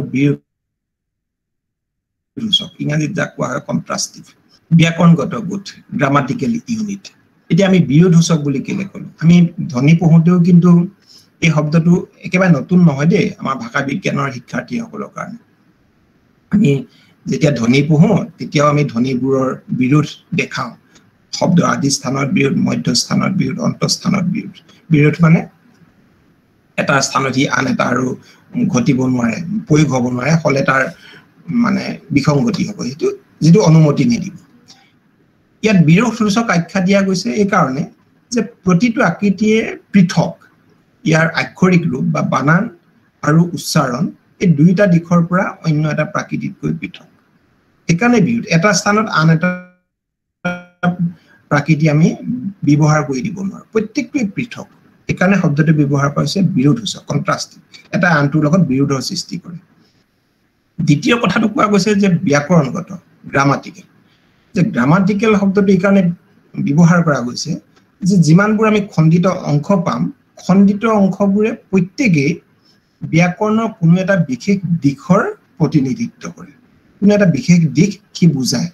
বিৰোধসূচক ইংৰাজীত যাক কোৱা হয় কন্ট্ৰাষ্টিভ ব্যাকৰণগত গোট গ্ৰামাটিকেল ইউনিট এতিয়া আমি বিৰোধসূচক বুলি কেলে ক'লো আমি ধ্বনি পঢ়োতেও কিন্তু এই শব্দটো একেবাৰে নতুন নহয় দেই আমাৰ ভাষা বিজ্ঞানৰ শিক্ষাৰ্থীসকলৰ কাৰণে আমি যেতিয়া ধ্বনি পঢ়ো তেতিয়াও আমি ধ্বনিবোৰৰ বিৰোধ দেখাওঁ শব্দ আদি স্থানত বিৰোধ মধ্য স্থানত বিৰোধ অন্তঃস্থানত বিৰোধ বিৰোধ মানে এটা স্থানত হি আন এটা আৰু ঘটিব নোৱাৰে প্ৰয়োগ হ'ব নোৱাৰে হলে তাৰ মানে বিসংগতি হ'ব সেইটো যিটো অনুমতি নিদিব ইয়াত বিৰোধসূচক আখ্যা দিয়া গৈছে এই কাৰণে যে প্ৰতিটো আকৃতিয়ে পৃথক ইয়াৰ আক্ষৰিক ৰূপ বা বানান আৰু উচ্চাৰণ এই দুইটা দিশৰ পৰা অন্য এটা প্ৰাকৃতিককৈ পৃথক সেইকাৰণে বিৰোধ এটা স্থানত আন এটা প্ৰাকৃতি আমি ব্যৱহাৰ কৰি দিব নোৱাৰো প্ৰত্যেকটোই পৃথক একাৰণে শব্দটো ব্যৱহাৰ কৰিছে বিৰোধসূচক কন্ট্ৰাষ্ট এটা আনটোৰ লগত বিৰোধৰ সৃষ্টি কৰে দ্বিতীয় কথাটো কোৱা গৈছে যে ব্যাকৰণগত গ্ৰামাটিকেল যে গ্ৰামাটিকেল শব্দটো একাৰণে ব্যৱহাৰ কৰা গৈছে যে যিমানবোৰ আমি খণ্ডিত অংশ পাম খণ্ডিত অংশবোৰে প্ৰত্যেকই ব্যাকৰণৰ কোনো এটা বিশেষ দিশৰ প্ৰতিনিধিত্ব কৰে কোনো এটা বিশেষ দিশ কি বুজায়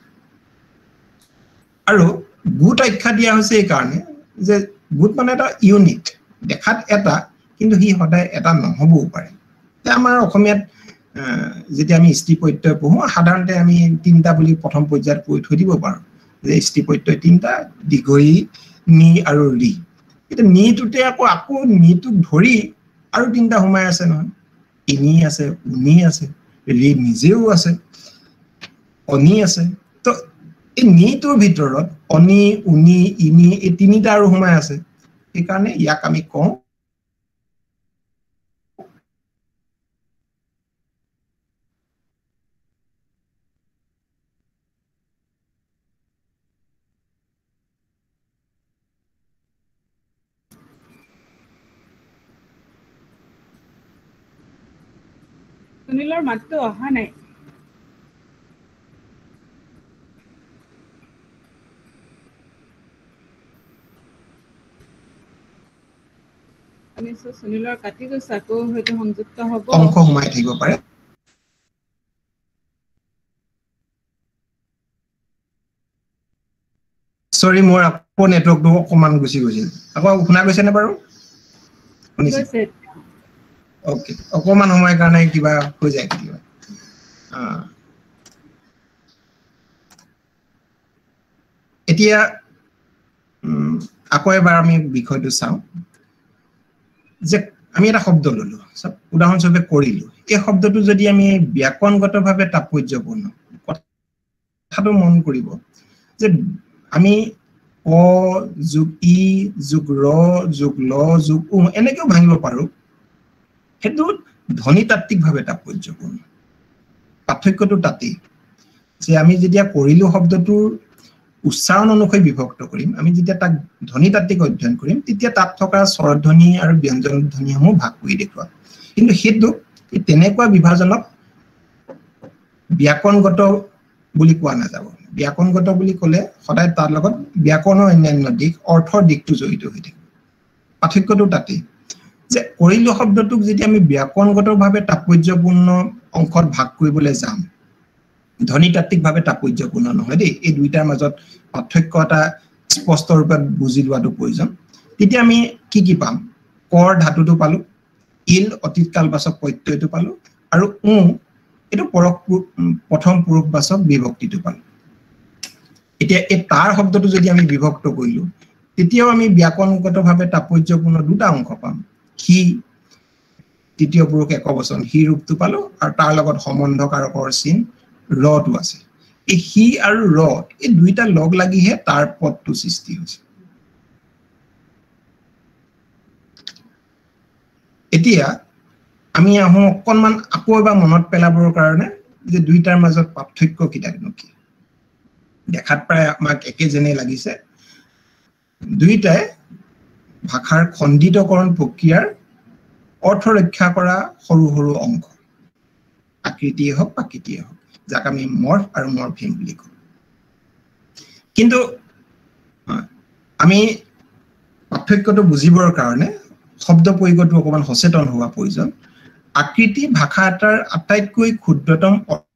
আৰু গুট আখ্যা দিয়া হৈছে এই কাৰণে যে গুট মানে এটা ইউনিট দেখাত এটা কিন্তু হি সদায় এটা নহবও পাৰে তে আমাৰ অসমীয়াত যেতিয়া আমি স্ত্ৰী প্ৰত্যয় পঢ়ো সাধাৰণতে আমি তিনটা বুলি প্ৰথম পৰ্যায়ত কৈ থৈ দিব পাৰো যে স্ত্ৰী প্ৰত্যয় তিনটা দীঘই নি আৰু ৰি এটা নিটোতে আকৌ আকৌ নিটোক ধৰি আৰু তিনটা সোমাই আছে নহয় ইনি আছে উনি আছে ৰি নিজেও আছে অনি আছে তো এই নিটোৰ ভিতৰত অনি উনি ইনি এই তিনিটা আৰু সোমাই আছে এই কাৰণে ইয়াক আমি কওঁ সুনীলৰ মাতটো অহা নাই আমি সুনীলৰ কাটি গৈছে আকৌ হয়তো সংযুক্ত হ'ব অংশ সোমাই থাকিব পাৰে সৰি মোৰ আকৌ নেটৱৰ্কটো অকমান গুচি গৈছিল আকৌ শুনা গৈছে নে বাৰু শুনিছে ওকে অকমান সময়ৰ কাৰণে কিবা হৈ যায় কিবা এতিয়া আকৌ এবাৰ আমি বিষয়টো চাওঁ যে আমি এটা শব্দ ললো উদাহৰণস্বৰূপে কৰিলো এই শব্দটো যদি আমি ব্যাকৰণগতভাৱে তাৎপৰ্যপূৰ্ণ কথাটো মন কৰিব যে আমি অ যোগ ই যোগ ৰ যোগ ল যোগ উ এনেকেও ভাঙিব পাৰো সেইটো ধ্বনিতাত্ত্বিকভাৱে তাৎপৰ্যপূৰ্ণ পাৰ্থক্যটো তাতেই যে আমি যেতিয়া কৰিলো শব্দটোৰ উচ্চাৰণ অনুসৰি বিভক্ত কৰিম আমি যেতিয়া তাক ধ্বনিতাত্ত্বিক অধ্যয়ন কৰিম তেতিয়া তাত থকা স্বৰধ্বনি আৰু ব্যঞ্জন ধ্বনিসমূহ ভাগ কৰি দেখুৱাম কিন্তু সেইটো তেনেকুৱা বিভাজনক ব্যাকৰণগত বুলি কোৱা নাযাব ব্যাকৰণগত বুলি ক'লে সদায় তাৰ লগত ব্যাকৰণৰ অন্যান্য দিশ অৰ্থৰ দিশটো জড়িত হৈ থাকে পাৰ্থক্যটো তাতেই যে কৰিলো শব্দটোক যদি আমি ব্যাকৰণগতভাৱে তাৎপৰ্যপূৰ্ণ অংশত ভাগ কৰিবলৈ যাম ধ্বনিতাত্ত্বিকভাৱে তাৎপৰ্যপূৰ্ণ নহয় দেই এই দুইটাৰ মাজত পাৰ্থক্য এটা স্পষ্ট ৰূপে বুজি লোৱাটো প্ৰয়োজন তেতিয়া আমি কি কি পাম কৰ ধাতুটো পালো ইল অতীতকালবাচক প্ৰত্যয়টো পালো আৰু উ এটো পৰক প্ৰথম পুৰুষবাচক বিভক্তিটো পালো এতিয়া এই তাৰ শব্দটো যদি আমি বিভক্ত কৰিলো তেতিয়াও আমি ব্যাকৰণগতভাৱে তাৎপৰ্যপূৰ্ণ দুটা অংশ পাম হি তৃতীয় পুৰুষ একবচন হি ৰূপটো পালো আৰু তাৰ লগত সম্বন্ধকাৰকৰ চিন ৰটো আছে এই হি আৰু ৰ এই দুইটা লগ লাগিহে তাৰ পদটো সৃষ্টি হৈছে এতিয়া আমি আহো অকনমান আকৌ এবাৰ মনত পেলাবৰ কাৰণে যে দুইটাৰ মাজত পাৰ্থক্য কিটানো কি দেখাত প্ৰায় আমাক একে যেনে লাগিছে দুইটাই ভাষাৰ খণ্ডিতকৰণ প্ৰক্ৰিয়াৰ অৰ্থ ৰক্ষা কৰা সৰু সৰু অংশ আকৃতিয়ে হওক প্ৰাকৃতিয়ে হওক যাক আমি মৰ্ফ আৰু মৰ্ফিম বুলি কওঁ কিন্তু আমি পাৰ্থক্যটো বুজিবৰ কাৰণে শব্দ প্ৰয়োগটো অকমান সচেতন হোৱা প্ৰয়োজন আকৃতি ভাষা এটাৰ আটাইতকৈ ক্ষুদ্ৰতম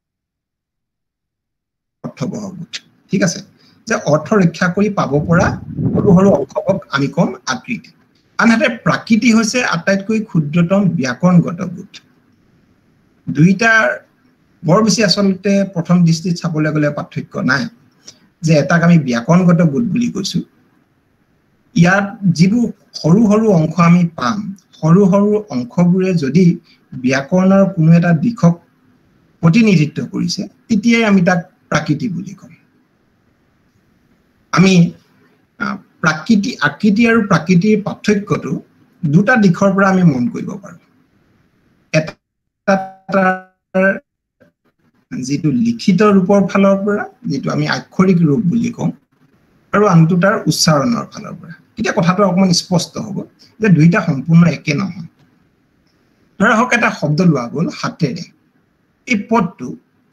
অৰ্থবহ গোট ঠিক আছে যে অৰ্থ ৰক্ষা কৰি পাব পৰা সৰু সৰু অংশক আমি কম আকৃতি আনহাতে প্ৰাকৃতি হৈছে আটাইতকৈ ক্ষুদ্ৰতম ব্যাকৰণগত গোট দুইটাৰ বৰ বেছি আচলতে প্ৰথম দৃষ্টিত চাবলৈ গ'লে পাৰ্থক্য নাই যে এটাক আমি ব্যাকৰণগত গোট বুলি কৈছো ইয়াত যিবোৰ সৰু সৰু অংশ আমি পাম সৰু সৰু অংশবোৰে যদি ব্যাকৰণৰ কোনো এটা দিশক প্ৰতিনিধিত্ব কৰিছে তেতিয়াই আমি তাক প্ৰাকৃতি বুলি কম আমি প্ৰাকৃতি আকৃতি আৰু প্ৰাকৃতিৰ পাৰ্থক্যটো দুটা দিশৰ পৰা আমি মন কৰিব পাৰো এটা যিটো লিখিত ৰূপৰ ফালৰ পৰা যিটো আমি আক্ষৰিক ৰূপ বুলি কওঁ আৰু আনটো তাৰ উচ্চাৰণৰ ফালৰ পৰা এতিয়া কথাটো অকমান স্পষ্ট হ'ব যে দুইটা সম্পূৰ্ণ একে নহয় ধৰা হওক এটা শব্দ লোৱা গ'ল হাতেৰে এই পদটো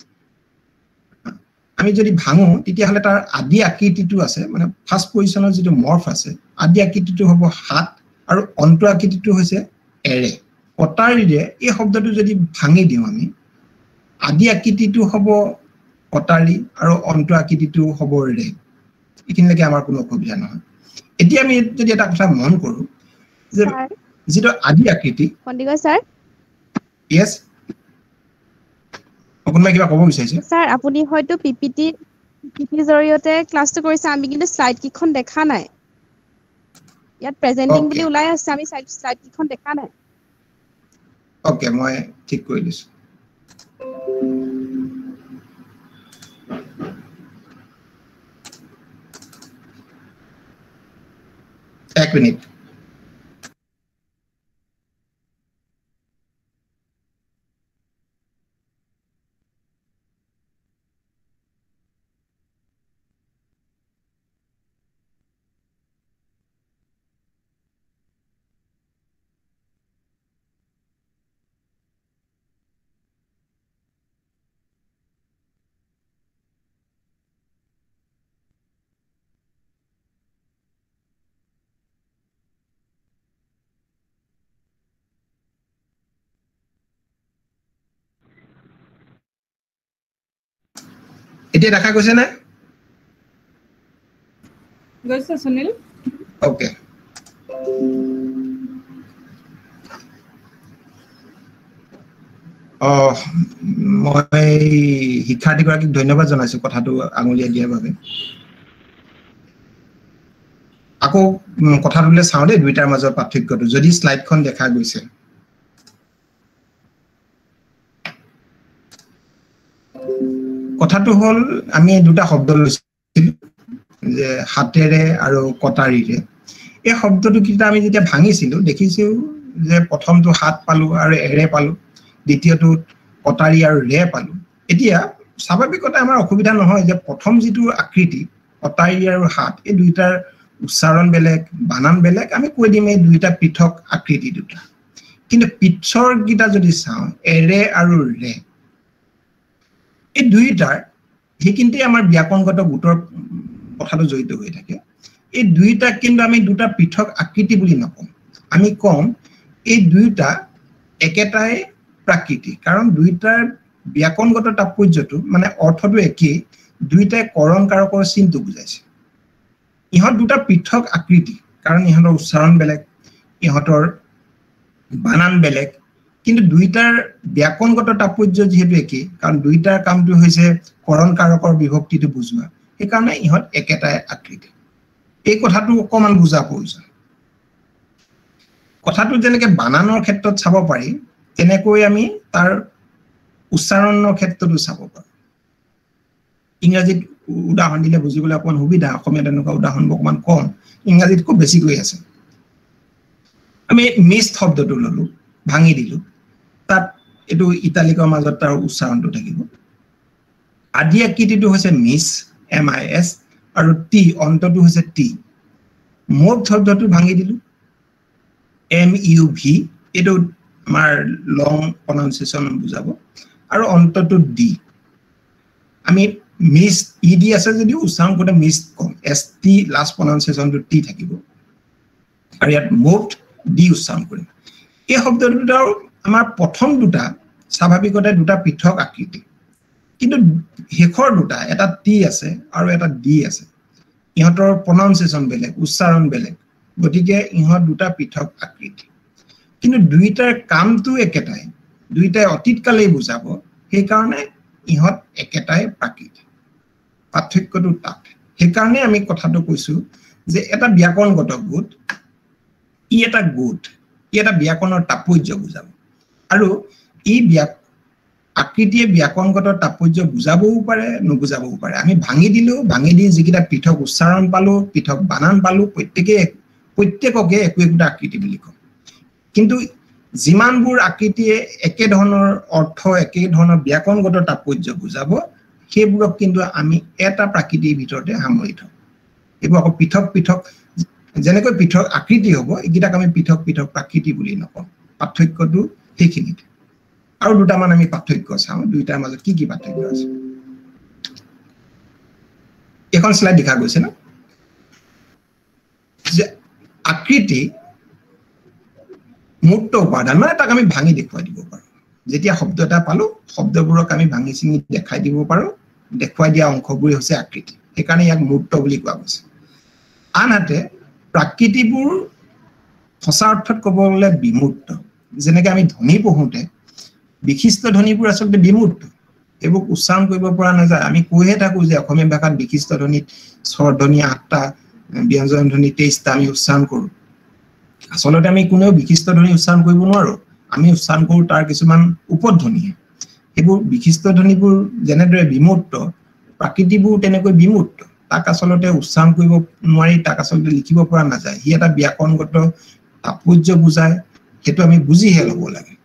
আমি যদি ভাঙো তেতিয়াহ'লে তাৰ আদি আকৃতিটো আছে মানে ফাৰ্ষ্ট পজিশনৰ যিটো মৰ্ফ আছে আদি আকৃতিটো হ'ব হাত আৰু অন্ত আকৃতিটো হৈছে এৰে কটাৰীৰে এই শব্দটো যদি ভাঙি দিওঁ আমি আদি আকৃতিটো হ'ব কটাৰী আৰু অন্ত আকৃতিটো হ'ব ৰে এইখিনিলৈকে আমাৰ কোনো অসুবিধা নহয় এতিয়া আমি যদি এটা কথা মন কৰো যে যেটো আদি আকৃতি পণ্ডিত স্যাৰ ইয়েস অকনমান কিবা ক'ব বিচাৰিছে স্যাৰ আপুনি হয়তো পিপিটি পিপিটিৰ জৰিয়তে ক্লাছটো কৰিছে আমি কিন্তু স্লাইড কিখন দেখা নাই ইয়াত প্ৰেজেন্টিং বুলি ওলাই আছে আমি স্লাইড কিখন দেখা নাই ওকে মই ঠিক কৰি দিছো এক মিনিট এতিয়া দেখা গৈছে না গৈছে সুনীল ওকে অ মই শিক্ষাৰ্থীগৰাকীক ধন্যবাদ জনাইছো কথাটো আঙুলিয়াই দিয়াৰ বাবে আকৌ কথাটোলে চাওঁ দে দুইটাৰ মাজৰ পাৰ্থক্যটো যদি স্লাইডখন দেখা গৈছে কথাটো হল আমি দুটা শব্দ লৈছিলো যে হাতেৰে আৰু কটাৰীৰে এই শব্দটো কিটা আমি যেতিয়া ভাঙিছিলো দেখিছো যে প্ৰথমটো হাত পালো আৰু এৰে পালো দ্বিতীয়টো কটাৰী আৰু ৰে পালো এতিয়া স্বাভাৱিকতে আমাৰ অসুবিধা নহয় যে প্ৰথম যিটো আকৃতি কটাৰী আৰু হাত এই দুইটাৰ উচ্চাৰণ বেলেগ বানান বেলেগ আমি কৈ দিম এই দুইটা পৃথক আকৃতি দুটা কিন্তু পিছৰ গিটা যদি চাওঁ এৰে আৰু ৰে এই দুইটাৰ হেকিনতে আমাৰ ব্যাকৰণগত গুটৰ কথাটো জড়িত হৈ থাকে এই দুইটা কিন্তু আমি দুটা পৃথক আকৃতি বুলি নকম আমি কম এই দুইটা একেটাই প্ৰাকৃতি কাৰণ দুইটাৰ ব্যাকৰণগত তাৎপৰ্যটো মানে অৰ্থটো একেই দুইটাই কৰণ কাৰকৰ চিনটো বুজাইছে ইহত দুটা পৃথক আকৃতি কাৰণ ইহতৰ উচ্চাৰণ বেলেগ ইহতৰ বানান বেলেগ কিন্তু দুইটাৰ ব্যাকৰণগত তাৎপৰ্য যেহেতু একেই কাৰণ দুইটাৰ কামটো হৈছে কৰণ কাৰকৰ বিভক্তিটো বুজোৱা এই কাৰণে ইহত একেটাই আকৃতি এই কথাটো অকমান বুজা প্ৰয়োজন কথাটো যেনেকৈ বানানৰ ক্ষেত্ৰত চাব পাৰি তেনেকৈ আমি তাৰ উচ্চাৰণৰ ক্ষেত্ৰতো চাব পাৰোঁ ইংৰাজীত উদাহৰণ দিলে বুজিবলৈ অকমান সুবিধা অসমীয়াত এনেকুৱা উদাহৰণ অকমান কম ইংৰাজীত খুব বেছিকৈ আছে আমি মিছ শব্দটো ললো ভাঙি দিলো তাত এটো ইতালিকৰ মাজত তাৰ উচ্চাৰণটো থাকিব আদি আকৃতিটো হৈছে মিছ এম আই এছ আৰু টি অন্তটো হৈছে টি মোৰ শব্দটো ভাঙি দিলো এম ইউ ভি এটো আমাৰ লং প্ৰনাউন্সিয়েচন বুজাব আৰু অন্তটো ডি আমি মিছ ই ডি আছে যদি উচ্চাৰণ কৰোঁতে মিছ কম এছ টি লাষ্ট প্ৰনাউন্সিয়েচনটো টি থাকিব আৰু ইয়াত মুভড ডি উচ্চাৰণ কৰিম এই শব্দটো আমাৰ প্ৰথম দুটা স্বাভাৱিকতে দুটা পৃথক আকৃতি কিন্তু শেষৰ দুটা এটা টি আছে আৰু এটা ডি আছে ইহতৰ প্ৰনাউন্সিয়েচন বেলেগ উচ্চাৰণ বেলেগ গতিকে ইহত দুটা পৃথক আকৃতি কিন্তু দুইটাৰ কামটো একেটাই দুইটাই অতীতকালেই বুজাব সেই কাৰণে ইহত একেটাই প্ৰাকৃতি পাৰ্থক্যটো তাত সেই কাৰণে আমি কথাটো কৈছো যে এটা ব্যাকৰণগত গুট ই এটা গুট ই এটা ব্যাকৰণৰ তাৎপৰ্য বুজাব আৰু ই আকৃতিয়ে ব্যাকৰণগত তাৎপৰ্য বুজাবও পাৰে নুবুজাবও পাৰে আমি ভাঙি দিলো ভাঙি দি যিকিটা পৃথক উচ্চাৰণ পালো পৃথক বানান পালো প্ৰত্যেকে প্ৰত্যেককে একো একোটা আকৃতি বুলি কম কিন্তু যিমানবোৰ আকৃতিয়ে একে ধৰণৰ অৰ্থ একে ধৰণৰ ব্যাকৰণগত তাৎপৰ্য বুজাব সেইবোৰক কিন্তু আমি এটা প্ৰাকৃতিৰ ভিতৰতে সামৰি থওঁ এইবোৰ আকৌ পৃথক পৃথক যেনেকৈ পৃথক আকৃতি হ'ব এইকেইটাক আমি পৃথক পৃথক প্ৰাকৃতি বুলি নকওঁ পাৰ্থক্যটো সেইখিনিতে আৰু দুটামান আমি পাৰ্থক্য চাওঁ দুইটাৰ মাজত কি কি পাৰ্থক্য আছে এখন স্লাইড দেখা গৈছে না যে আকৃতি মূৰ্ত উপাদান মানে তাক আমি ভাঙি দেখুৱাই দিব পাৰোঁ যেতিয়া শব্দ এটা পালো শব্দবোৰক আমি ভাঙি চিঙি দেখাই দিব পাৰোঁ দেখুৱাই দিয়া অংশবোৰে হৈছে আকৃতি সেইকাৰণে ইয়াক মূৰ্ত বুলি কোৱা গৈছে আনহাতে প্ৰাকৃতিবোৰ সঁচা অৰ্থত ক'ব গ'লে বিমূৰ্ত যেনেকৈ আমি ধ্বনি পঢ়োঁতে বিশিষ্ট ধ্বনিবোৰ আচলতে বিমূৰ্ত এইবোৰ উচ্চাৰণ কৰিব পৰা নাযায় আমি কৈহে থাকোঁ যে অসমীয়া ভাষাত বিশিষ্ট ধ্বনিত স্বৰ ধ্বনি আঠটা ব্যঞ্জন ধ্বনি তেইছটা আমি উচ্চাৰণ কৰোঁ আচলতে আমি কোনেও বিশিষ্ট ধ্বনি উচ্চাৰণ কৰিব নোৱাৰোঁ আমি উচ্চাৰণ কৰোঁ তাৰ কিছুমান উপধ্বনিহে এইবোৰ বিশিষ্ট ধ্বনিবোৰ যেনেদৰে বিমূৰ্ত প্ৰাকৃতিবোৰ তেনেকৈ বিমূৰ্ত তাক আচলতে উচ্চাৰণ কৰিব নোৱাৰি তাক আচলতে লিখিব পৰা নাযায় ই এটা ব্যাকৰণগত তাৎপৰ্য বুজায় সেইটো আমি বুজিহে ল'ব লাগে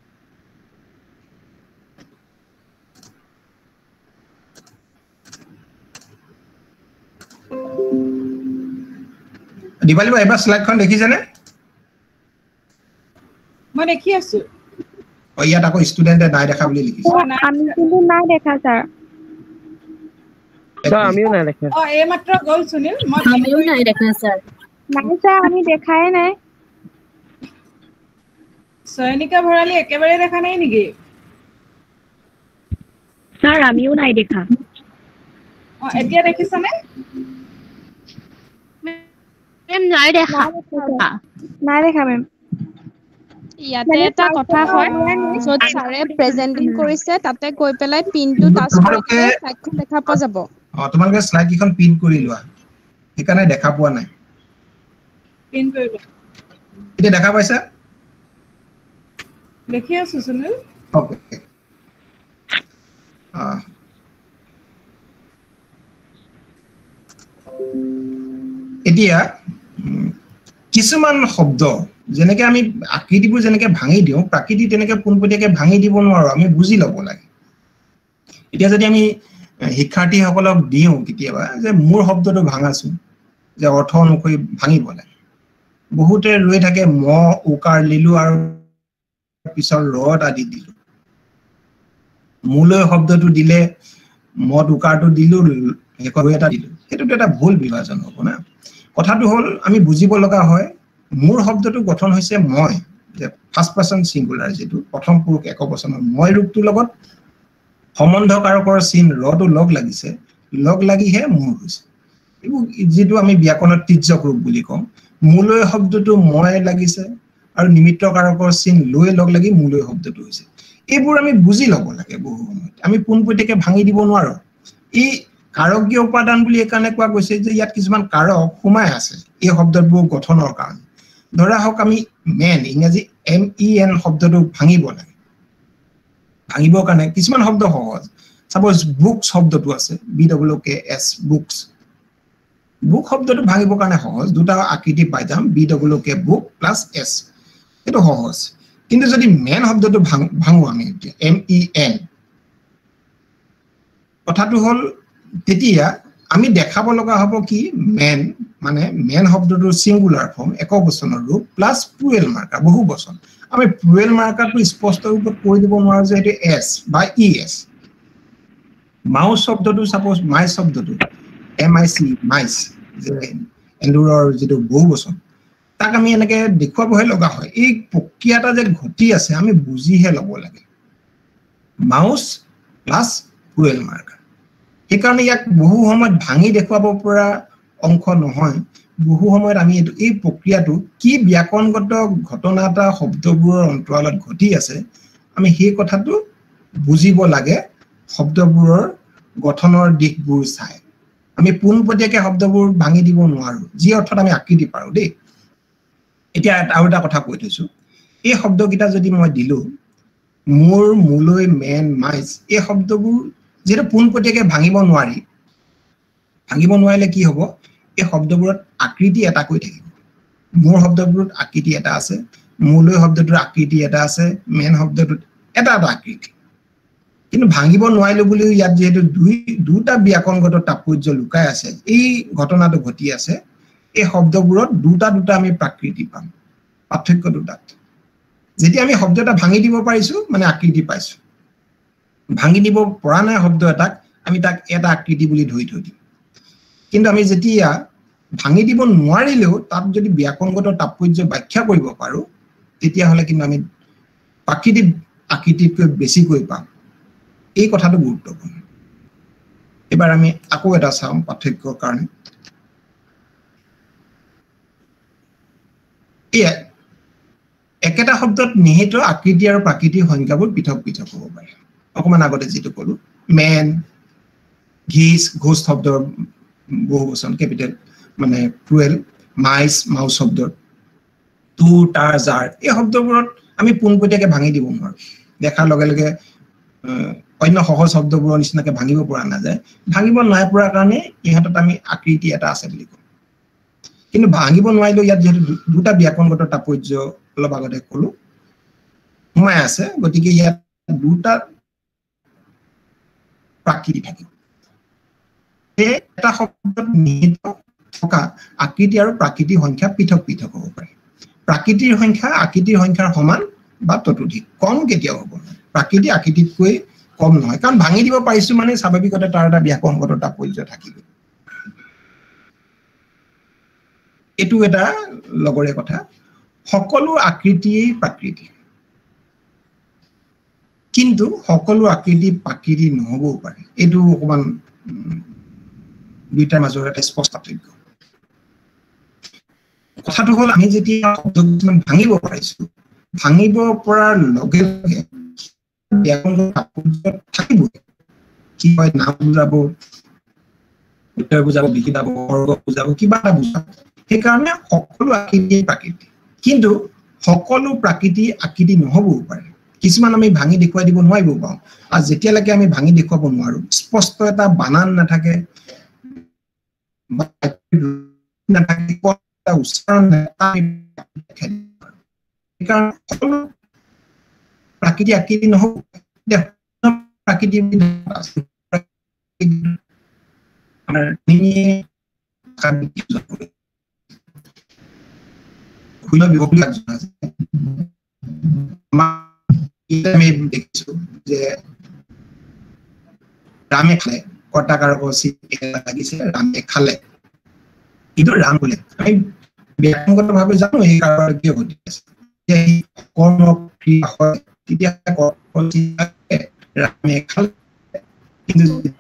দিৱালী বা এবাৰ স্লাইডখন দেখিছেনে মই দেখি আছো অ ইয়াত আকৌ ষ্টুডেণ্টে নাই দেখা বুলি লিখিছে আমি কিন্তু নাই দেখা স্যাৰ স্যাৰ আমিও নাই দেখা অ এই মাত্ৰ গ'ল সুনীল মই আমিও নাই দেখা স্যার নাই স্যাৰ আমি দেখাই নাই সৈনিকা ভৰালী একেবাৰে দেখা নাই নেকি স্যাৰ আমিও নাই দেখা অ এতিয়া দেখিছানে মেম নাই দেখা নাই দেখা মেম ইয়াতে এটা কথা হয় য'ত ছাৰে প্ৰেজেন্টিং কৰিছে তাতে গৈ পেলাই পিনটো টাচ কৰি দিলে স্লাইডখন দেখা পোৱা যাব অ তোমালোকে স্লাইড কিখন পিন কৰি লোৱা সেইকাৰণে দেখা পোৱা নাই পিন কৰিব এতিয়া দেখা পাইছা দেখি আছো সুনীল ওকে আ এতিয়া কিছুমান শব্দ যেনেকৈ আমি আকৃতিবোৰ যেনেকৈ ভাঙি দিওঁ প্ৰাকৃতি তেনেকৈ পোনপটীয়াকৈ ভাঙি দিব নোৱাৰোঁ আমি বুজি ল'ব লাগে এতিয়া যদি আমি শিক্ষাৰ্থীসকলক দিওঁ কেতিয়াবা যে মোৰ শব্দটো ভাঙাছোঁ যে অৰ্থ অনুসৰি ভাঙিব লাগে বহুতে ৰৈ থাকে ম উকাৰ লিলো আৰু পিছৰ ৰত আদি দিলোঁ মূলয় শব্দটো দিলে মত উকাৰটো দিলোঁ শেষত এটা দিলোঁ সেইটোতো এটা ভুল বিভাজন হ'ব না কথাটো হ'ল আমি বুজিব লগা হয় মোৰ শব্দটো গঠন হৈছে মই যে ফাৰ্ষ্ট পাৰ্চন সিঙ্গুলাৰ যেটো প্ৰথম পুৰুষ একবচনৰ মই ৰূপটোৰ লগত সম্বন্ধকাৰকৰ চিন ৰটো লগ লাগিছে লগ লাগিহে মোৰ হৈছে এইবোৰ যেটো আমি ব্যাকৰণৰ তিৰ্যক ৰূপ বুলি কওঁ মূলয় শব্দটো মই লাগিছে আৰু নিমিত্তকাৰকৰ চিন লৈ লগ লাগি মূলয় শব্দটো হৈছে এইবোৰ আমি বুজি ল'ব লাগে বহু সময়ত আমি পোনপটীয়াকৈ ভাঙি দিব নোৱাৰোঁ এই কাৰকীয় উপাদান বুলি একাৰণে কোৱা গৈছে যে ইয়াত কিছুমান কাৰক সোমাই আছে এই শব্দবোৰ গঠনৰ কাৰণে ধৰা হওক আমি মেন ইংৰাজী এম ই এন শব্দটো ভাঙিব লাগে ভাঙিবৰ কাৰণে কিছুমান শব্দ সহজ সাপোজ বুক শব্দটো আছে B W K S books book শব্দটো ভাঙিবৰ কাৰণে সহজ দুটা আকৃতি পাই যাম B W K book plus S এটো সহজ কিন্তু যদি মেন শব্দটো ভাঙো আমি এম ই এন কথাটো হল তেতিয়া আমি দেখাব লগা হ'ব কি মেন মানে মেন শব্দটোৰ সিঙ্গুলাৰ ফৰ্ম একবচনৰ ৰূপ প্লাস প্লুৰেল মাৰ্কাৰ বহু বচন আমি প্লুৰেল মাৰ্কাৰটো স্পষ্ট ৰূপত কৈ দিব নোৱাৰো যে এটো এস বা ই এস মাউস শব্দটো সাপোজ মাই শব্দটো এম আই সি মাইস যে এন্দুৰৰ যেটো বহু বচন তাক আমি এনেকে দেখুৱাবহে লগা হয় এই প্ৰক্ৰিয়াটা যে ঘটি আছে আমি বুজিহে ল'ব লাগে মাউস প্লাস প্লুৰেল মাৰ্কাৰ সেইকাৰণে ইয়াক বহু সময়ত ভাঙি দেখুৱাব পৰা অংশ নহয় বহু সময়ত আমি এই প্ৰক্ৰিয়াটো কি ব্যাকৰণগত ঘটনা এটা শব্দবোৰৰ অন্তৰালত ঘটি আছে আমি সেই কথাটো বুজিব লাগে শব্দবোৰৰ গঠনৰ দিশবোৰ চাই আমি পোনপটীয়াকৈ শব্দবোৰ ভাঙি দিব নোৱাৰো যি অৰ্থত আমি আকৃতি পাৰো দেই এতিয়া আৰু এটা কথা কৈ থৈছো এই শব্দকিটা যদি মই দিলো মোৰ মূলৈ মেন মাইস এই শব্দবোৰ যেটো পোনপটীয়াকৈ ভাঙিব নোৱাৰি ভাঙিব নোৱাৰিলে কি হ'ব এই শব্দবোৰত আকৃতি এটা কৈ থাকিব মোৰ শব্দবোৰত আকৃতি এটা আছে মূলয় শব্দটোৰ আকৃতি এটা আছে মেন শব্দটোত এটা এটা আকৃতি কিন্তু ভাঙিব নোৱাৰিলো বুলিও ইয়াত যেহেতু দুই দুটা ব্যাকৰণগত তাৎপৰ্য লুকাই আছে এই ঘটনাটো ঘটি আছে এই শব্দবোৰত দুটা দুটা আমি প্ৰাকৃতি পাম পাৰ্থক্য দুটাত যেতিয়া আমি শব্দ এটা ভাঙি দিব পাৰিছো মানে আকৃতি পাইছো ভাঙি দিব পৰা নাই শব্দ এটাক আমি তাক এটা আকৃতি বুলি ধৰি থৈ দিম কিন্তু আমি যেতিয়া ভাঙি দিব নোৱাৰিলেও তাত যদি ব্যাকৰণগত তাৎপৰ্য ব্যাখ্যা কৰিব পাৰো তেতিয়া হলে কিন্তু আমি প্ৰাকৃতিক আকৃতিতকৈ বেছিকৈ পাম এই কথাটো গুৰুত্বপূৰ্ণ এবাৰ আমি আকৌ এটা চাম পাৰ্থক্যৰ কাৰণে এয়া একেটা শব্দত নিহিত আকৃতি আৰু প্ৰাকৃতিক সংজ্ঞাবোৰ পৃথক পৃথক হ'ব পাৰে অকমান আগতে যেটো কলো মেন ঘিস ঘোষ শব্দৰ বহুবচন ক্যাপিটেল মানে প্লুৰেল মাইস মাউস শব্দৰ তু তাৰ যাৰ এই শব্দবোৰত আমি পোনপটীয়াকৈ ভাঙি দিব নোৱাৰো দেখাৰ লগে লগে অন্য সহজ শব্দবোৰৰ নিচিনাকৈ ভাঙিব পৰা নাযায় ভাঙিব নাই পৰা কাৰণে ইহঁতত আমি আকৃতি এটা আছে বুলি কওঁ কিন্তু ভাঙিব নোৱাৰিলেও ইয়াত যেহেতু দুটা ব্যাকৰণগত তাৎপৰ্য অলপ আগতে কলো সোমাই আছে গতিকে ইয়াত দুটা প্ৰাকৃতি থাকে এটা শব্দত নিহিত থকা আকৃতি আৰু প্ৰাকৃতিক সংখ্যা পৃথক পৃথক হ'ব পাৰে প্ৰাকৃতিৰ সংখ্যা আকৃতিৰ সংখ্যাৰ সমান বা ততোধিক কম কেতিয়াও হ'ব নোৱাৰে প্ৰাকৃতিক আকৃতিতকৈ কম নহয় কাৰণ ভাঙি দিব পাৰিছো মানে স্বাভাৱিকতে তাৰ এটা ব্যাকৰণগত তাৎপৰ্য থাকিব এটো এটা লগৰে কথা সকলো আকৃতিয়েই প্ৰাকৃতিক কিন্তু সকলো আকৃতি প্ৰাকৃতিক নহবও পাৰে এটো অকমান দুইটাৰ মাজৰ এটা স্পষ্ট পাৰ্থক্য কথাটো হ'ল আমি যেতিয়া শব্দ কিছুমান ভাঙিব পাৰিছো ভাঙিব পৰাৰ লগে লগে ব্যাকৰণগত তাৎপৰ্য থাকিব কি হয় নাম বুজাব উত্তৰ বুজাব বিহিতাব বৰ্গ বুজাব কিবা এটা বুজাব সেইকাৰণে সকলো আকৃতি প্ৰাকৃতিক কিন্তু সকলো প্ৰাকৃতি আকৃতি নহবও পাৰে কিছুমান আমি ভাঙি দেখুৱাই দিব নোৱাৰিব পাওঁ আৰু যেতিয়ালৈকে আমি ভাঙি দেখুৱাব নোৱাৰো স্পষ্ট এটা বানান নাথাকে নাথাকে এটা উচ্চাৰণ সেইকাৰণে সকলো প্ৰাকৃতি আকৃতি নহব প্ৰাকৃতি আমাৰ খুলা বিভক্তি আছে আমি দেখিছো যে ৰামে খালে কটাকাৰক লাগিছে ৰামে খালে কিন্তু ৰাম বোলে আমি ব্যাকৰণগতভাৱে জানো এই কাৰবাৰ কিয় ঘটি আছে এই কৰ্ম ক্ৰিয়া হয় তেতিয়া ৰামে খালে কিন্তু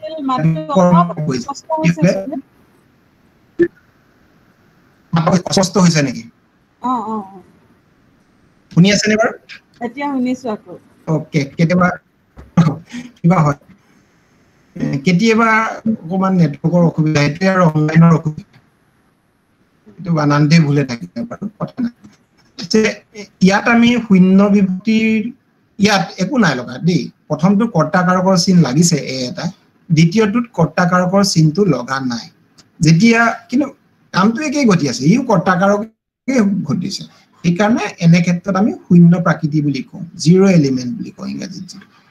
স্পষ্ট হৈছে নেকি অ অ শুনি আছে নে বাৰু এতিয়া শুনিছো আকৌ ওকে কেতিয়াবা কিবা হয় কেতিয়াবা অকমান নেটৱৰ্কৰ অসুবিধা এতিয়া আৰু অনলাইনৰ অসুবিধা এইটো বানানতে ভুলে থাকে বাৰু কথা নাই ইয়াত আমি শূন্য বিভক্তিৰ ইয়াত একো নাই লগা দেই প্ৰথমটো কৰ্তাকাৰকৰ চিন লাগিছে এ এটা দ্বিতীয়টোত কৰ্তাকাৰকৰ চিনটো লগা নাই যেতিয়া কিন্তু কামটো একেই ঘটি আছে ইও কৰ্তাকাৰকে ঘটিছে সেইকাৰণে এনে ক্ষেত্ৰত আমি শূন্য প্ৰাকৃতি বুলি কওঁ জিৰ' এলিমেণ্ট বুলি কওঁ ইংৰাজীত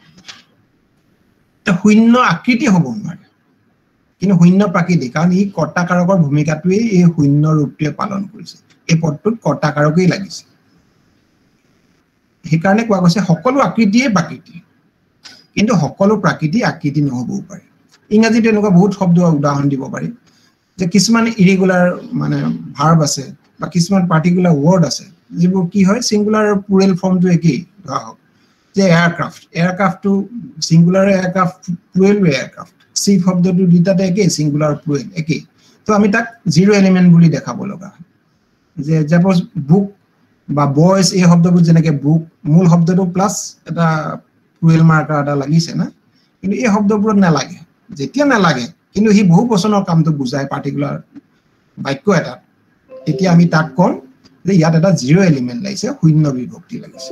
শূন্য আকৃতি হ'ব নোৱাৰে কিন্তু শূন্য প্ৰাকৃতি কাৰণ ই কৰ্তাকাৰকৰ ভূমিকাটোৱে এই শূন্য ৰূপটোৱে পালন কৰিছে এই পদটোত কৰ্তাকাৰকেই লাগিছে সেইকাৰণে কোৱা গৈছে সকলো আকৃতিয়ে প্ৰাকৃতি কিন্তু সকলো প্ৰাকৃতি আকৃতি নহবও পাৰে ইংৰাজীত এনেকুৱা বহুত শব্দ উদাহৰণ দিব পাৰি যে কিছুমান ইৰেগুলাৰ মানে ভাৰ্ব আছে বা কিছুমান পাৰ্টিকুলাৰ ৱৰ্ড আছে যিবোৰ কি হয় সিঙ্গুলাৰ প্লুৰেল ফৰ্মটো একেই ধৰা হওক যে এয়াৰক্ৰাফ্ট এয়াৰক্ৰাফ্টটো সিঙ্গুলাৰ এয়াৰক্ৰাফ্ট প্লুৰেল এয়াৰক্ৰাফ্ট সি শব্দটো দুটাতে একেই সিঙ্গুলাৰ প্লুৰেল একেই তো আমি তাক জিৰ' এলিমেণ্ট বুলি দেখাব লগা যে সাপোজ বুক বা বয়স এই শব্দবোৰ যেনেকৈ বুক মূল শব্দটো প্লাছ এটা প্লুৰেল মাৰ্কাৰ এটা লাগিছে না কিন্তু এই শব্দবোৰত নালাগে যেতিয়া নালাগে কিন্তু হি বহু বচনৰ কামটো বুজায় পাৰ্টিকুলাৰ বাক্য এটা তেতিয়া আমি তাক কম যে ইয়াত এটা জিৰ' এলিমেণ্ট লাগিছে শূন্য বিভক্তি লাগিছে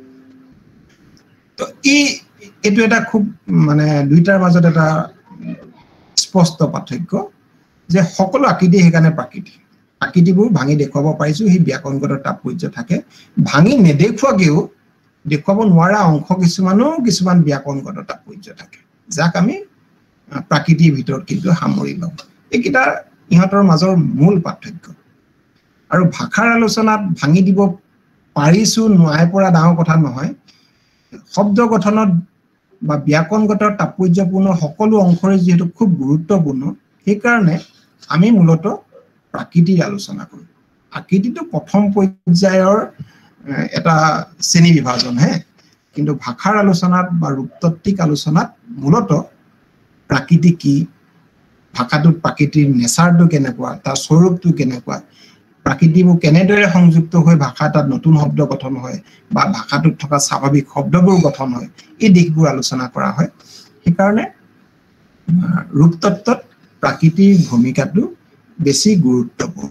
তো এই এইটো এটা খুব মানে দুইটাৰ মাজত এটা স্পষ্ট পাৰ্থক্য যে সকলো আকৃতি সেইকাৰণে প্ৰাকৃতিক আকৃতিবোৰ ভাঙি দেখুৱাব পাৰিছো সেই ব্যাকৰণগত তাৎপৰ্য থাকে ভাঙি নেদেখুৱাকেও দেখুৱাব নোৱাৰা অংশ কিছুমানো কিছুমান ব্যাকৰণগত তাৎপৰ্য থাকে যাক আমি প্ৰাকৃতিৰ ভিতৰত কিন্তু সামৰি লওঁ এইকেইটা ইহঁতৰ মাজৰ মূল পাৰ্থক্য আৰু ভাষাৰ আলোচনাত ভাঙি দিব পাৰিছো নোৱাই পৰা ডাঙৰ কথা নহয় শব্দ গঠনত বা ব্যাকৰণগত তাৎপৰ্যপূৰ্ণ সকলো অংশৰে যেহেতু খুব গুৰুত্বপূৰ্ণ সেই কাৰণে আমি মূলত প্ৰাকৃতিৰ আলোচনা কৰোঁ আকৃতিটো প্ৰথম পৰ্যায়ৰ এটা শ্ৰেণী বিভাজন হে কিন্তু ভাষাৰ আলোচনাত বা ৰূপতাত্ত্বিক আলোচনাত মূলত প্ৰাকৃতি কি ভাষাটোত প্ৰাকৃতিৰ নেচাৰটো কেনেকুৱা তাৰ স্বৰূপটো কেনেকুৱা প্ৰাকৃতিবোৰ কেনেদৰে সংযুক্ত হৈ ভাষা এটাত নতুন শব্দ গঠন হয় বা ভাষাটোত থকা স্বাভাৱিক শব্দবোৰ গঠন হয় এই দিশবোৰ আলোচনা কৰা হয় সেইকাৰণে ৰূপতত্ত্বত প্ৰাকৃতিৰ ভূমিকাটো বেছি গুৰুত্বপূৰ্ণ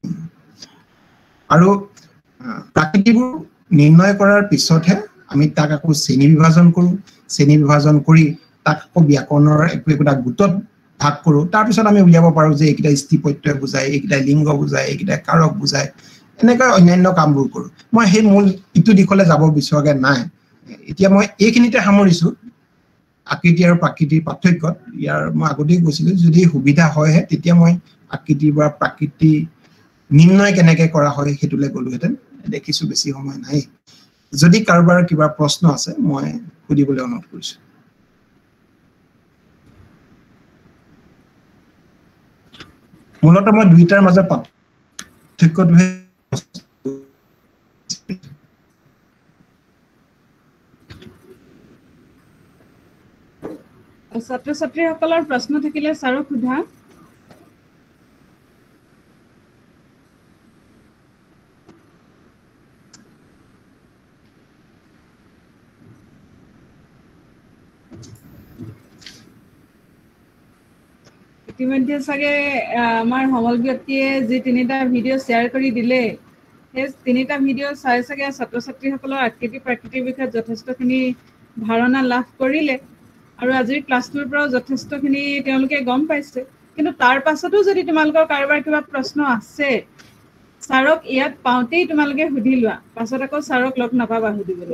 আৰু প্ৰাকৃতিবোৰ নিৰ্ণয় কৰাৰ পিছতহে আমি তাক আকৌ শ্ৰেণী বিভাজন কৰোঁ শ্ৰেণী বিভাজন কৰি তাক আকৌ ব্যাকৰণৰ একো একোটা গোটত ভাগ কৰোঁ তাৰ পিছত আমি উলিয়াব পাৰোঁ যে এইকেইটা স্থিতি প্ৰত্যয় বুজায় এইকেইটা লিংগ বুজায় এইকেইটা কাৰক বুজায় এনেকৈ অন্যান্য কামবোৰ কৰোঁ মই সেই মূল ইটো দিশলৈ যাব বিচৰাগে নাই এতিয়া মই এইখিনিতে সামৰিছোঁ আকৃতি আৰু প্ৰাকৃতিৰ পাৰ্থক্যত ইয়াৰ মই আগতেই কৈছিলোঁ যদি সুবিধা হয়হে তেতিয়া মই আকৃতিৰ পৰা প্ৰাকৃতি নিৰ্ণয় কেনেকৈ কৰা হয় সেইটোলৈ গ'লোহেঁতেন দেখিছোঁ বেছি সময় নাই যদি কাৰোবাৰ কিবা প্ৰশ্ন আছে মই সুধিবলৈ অনুৰোধ কৰিছোঁ মূলত মই দুইটাৰ মাজত পাৰ্থক্যটোহে ছাত্ৰ ছাত্ৰীসকলৰ প্ৰশ্ন থাকিলে ছাৰক সোধা ইতিমধ্যে চাগে আমাৰ সমল ব্যক্তিয়ে যি তিনিটা ভিডিঅ' শ্বেয়াৰ কৰি দিলে সেই তিনিটা ভিডিঅ' চাই চাগে ছাত্ৰ ছাত্ৰীসকলৰ আকৃতি প্ৰাকৃতিৰ বিষয়ে যথেষ্টখিনি ধাৰণা লাভ কৰিলে আৰু আজিৰ ক্লাছটোৰ পৰাও যথেষ্টখিনি তেওঁলোকে গম পাইছে কিন্তু তাৰ পাছতো যদি তোমালোকৰ কাৰোবাৰ কিবা প্ৰশ্ন আছে ছাৰক ইয়াত পাওঁতেই তোমালোকে সুধি লোৱা পাছত আকৌ ছাৰক লগ নাপাবা সুধিবলৈ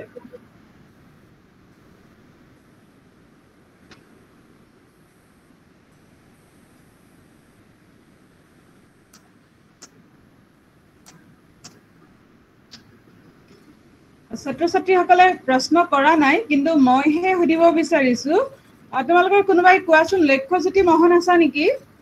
ছাত্ৰ ছাত্ৰীসকলে প্ৰশ্ন কৰা নাই কিন্তু মইহে সুধিব বিচাৰিছো তোমালোকৰ কোনোবাই কোৱাচোন লক্ষ্যজ্যোতি মোহন আছা নেকি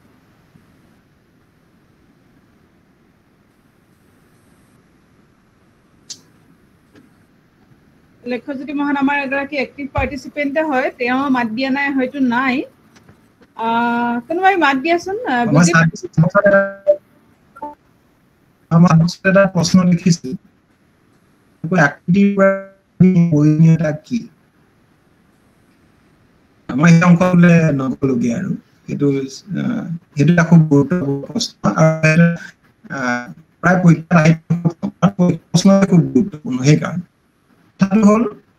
লক্ষ্যজ্যোতি মোহন আমাৰ এগৰাকী এক্টিভ পাৰ্টিচিপেণ্টে হয় তেওঁ মাত দিয়া নাই হয়তো নাই কোনোবাই মাত দিয়াচোন আমাৰ এটা প্ৰশ্ন লিখিছো আকৃতিৰ প্ৰয়োজনীয়তা কি আমাৰ এই অংশলৈ নগ'লোগৈ আৰু সেইটো সেইটো এটা খুব গুৰুত্বপূৰ্ণ প্ৰশ্ন আৰু প্ৰায় পৰীক্ষাত প্ৰশ্ন খুব গুৰুত্বপূৰ্ণ সেইকাৰণে কথাটো হ'ল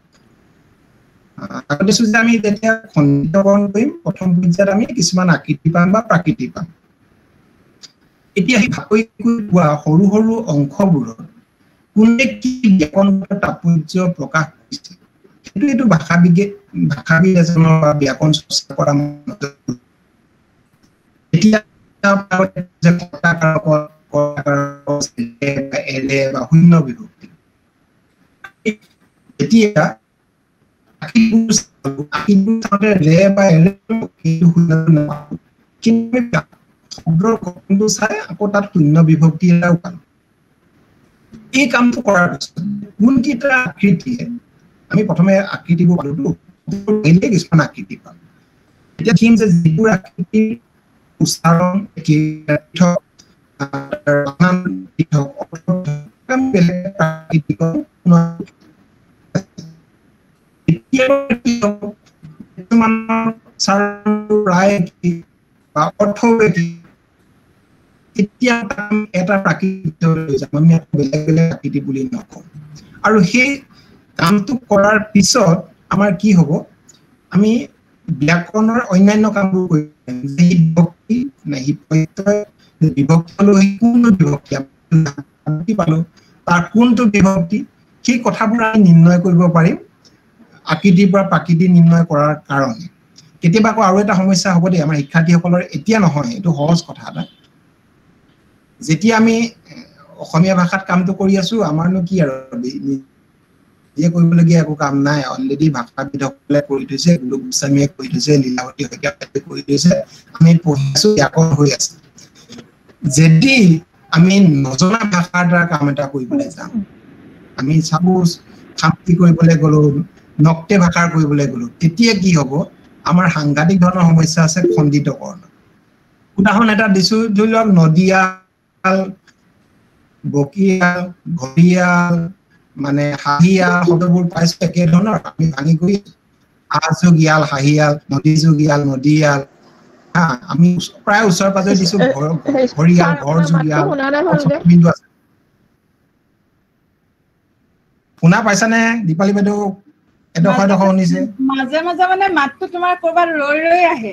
আগতে যে আমি যেতিয়া খণ্ডিতকৰণ কৰিম প্ৰথম পৰ্যায়ত আমি কিছুমান আকৃতি পাম বা প্ৰাকৃতি পাম এতিয়া সেই ভাগ কৰি পোৱা সৰু সৰু অংশবোৰৰ কোনে কি ব্যাকৰণগত তাৎপৰ্য প্ৰকাশ কৰিছে সেইটো এইটো ভাষাবিজ্ঞান ভাষাবিদ এজনৰ বা ব্যাকৰণ চৰ্চা কৰা এতিয়া এৰে বা শূন্য বিভক্তি এতিয়া ৰে বা এৰে শব্দৰ গঠনটো চাই আকৌ তাত শূন্য বিভক্তি এটা পালোঁ এই কামটো কৰাৰ পিছত কোনকেইটা আকৃতিয়ে আমি প্ৰথমে আকৃতিবোৰ পালোঁ কিছুমান আকৃতি পালোঁ এতিয়া দেখিম যে যিবোৰ আকৃতিৰ উচ্চাৰণ প্ৰায় বা অৰ্থ এতিয়া এটা প্ৰাকৃতিক আমি বেলেগ বেলেগ আকৃতি বুলি নকওঁ আৰু সেই কামটো কৰাৰ পিছত আমাৰ কি হ'ব আমি ব্যাকৰণৰ অন্যান্য কামবোৰ কৰিম বিভক্তি নাহি প্ৰত্যয় বিভক্তি লৈ কোনটো বিভক্তি পালোঁ তাৰ কোনটো বিভক্তি সেই কথাবোৰ আমি নিৰ্ণয় কৰিব পাৰিম আকৃতিৰ পৰা প্ৰাকৃতি নিৰ্ণয় কৰাৰ কাৰণে কেতিয়াবা আকৌ আৰু এটা সমস্যা হ'ব দেই আমাৰ শিক্ষাৰ্থীসকলৰ এতিয়া নহয় এইটো সহজ কথা এটা যেতিয়া আমি অসমীয়া ভাষাত কামটো কৰি আছো আমাৰনো কি আৰু যে কৰিবলগীয়া একো কাম নাই অলৰেডি ভাষাবিদসকলে কৰি থৈছে গুৰু গোস্বামীয়ে কৰি থৈছে লীলাৱতী শইকীয়াই কৰি থৈছে আমি পঢ়ি আছো ব্যাকৰণ হৈ আছে যদি আমি নজনা ভাষাৰ দ্বাৰা কাম এটা কৰিবলৈ যাম আমি চাপোজ খামতি কৰিবলৈ গ'লো নক্তে ভাষাৰ কৰিবলৈ গ'লো তেতিয়া কি হ'ব আমাৰ সাংঘাতিক ধৰণৰ সমস্যা আছে খণ্ডিতকৰণ উদাহৰণ এটা দিছো ধৰি লওক নদীয়াল বকিয়াল ঘৰিয়াল মানে হাহিয়াল শব্দবোৰ পাইছো একে ধৰণৰ আমি ভাঙি গৈ আজুগিয়াল হাহিয়াল নদীজুগিয়াল নদীয়াল হা আমি প্ৰায় ওচৰ পাজৰে দিছো ঘৰিয়াল ঘৰজুগিয়াল বিন্দু আছে শুনা পাইছানে দীপালী বাইদেউ এডোখৰ এডোখৰ শুনিছে মাজে মাজে মানে মাতটো তোমাৰ কৰবাত ৰৈ ৰৈ আহে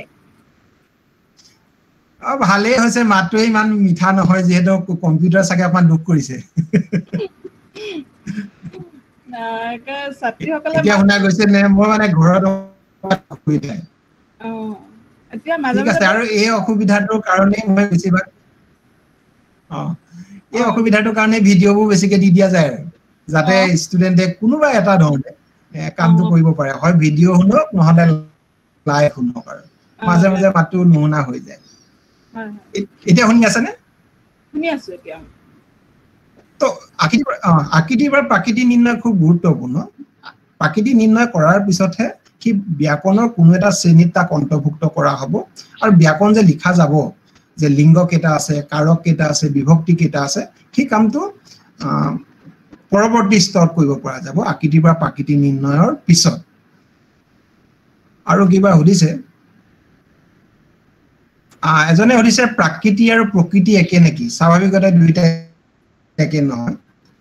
অ ভালেই হৈছে মাতটো ইমান মিঠা নহয় যিহেতু কম্পিউটাৰ চাগে অকমান দুখ কৰিছে ছাত্ৰীসকলে এতিয়া শুনা গৈছে নে মই মানে ঘৰত ঠিক আছে আৰু এই অসুবিধাটোৰ কাৰণে মই বেছিভাগ অ এই অসুবিধাটোৰ কাৰণে ভিডিঅ'বোৰ বেছিকে দি দিয়া যায় আৰু যাতে ষ্টুডেণ্টে কোনোবা এটা ধৰণে কামটো কৰিব পাৰে হয় ভিডিঅ' শুনক নহলে লাইভ শুনক আৰু মাজে মাজে মাতটো নুশুনা হৈ যায় এতিয়া শুনি আছে নে শুনি আছো এতিয়া তো আকৃতি আকৃতিৰ পৰা প্ৰাকৃতি নিৰ্ণয় খুব গুৰুত্বপূৰ্ণ প্ৰাকৃতি নিৰ্ণয় কৰাৰ পিছতহে কি ব্যাকৰণৰ কোনো এটা শ্ৰেণীত তাক অন্তৰ্ভুক্ত কৰা হ'ব আৰু ব্যাকৰণ যে লিখা যাব যে লিংগ কেইটা আছে কাৰক কেইটা আছে বিভক্তি কেইটা আছে সেই কামটো পৰৱৰ্তী স্তৰত কৰিব পৰা যাব আকৃতিৰ পৰা প্ৰাকৃতি নিৰ্ণয়ৰ পিছত আৰু কিবা সুধিছে এজনে সুধিছে প্ৰাকৃতি আৰু প্ৰকৃতি একে নেকি স্বাভাৱিকতে দুইটা একে নহয়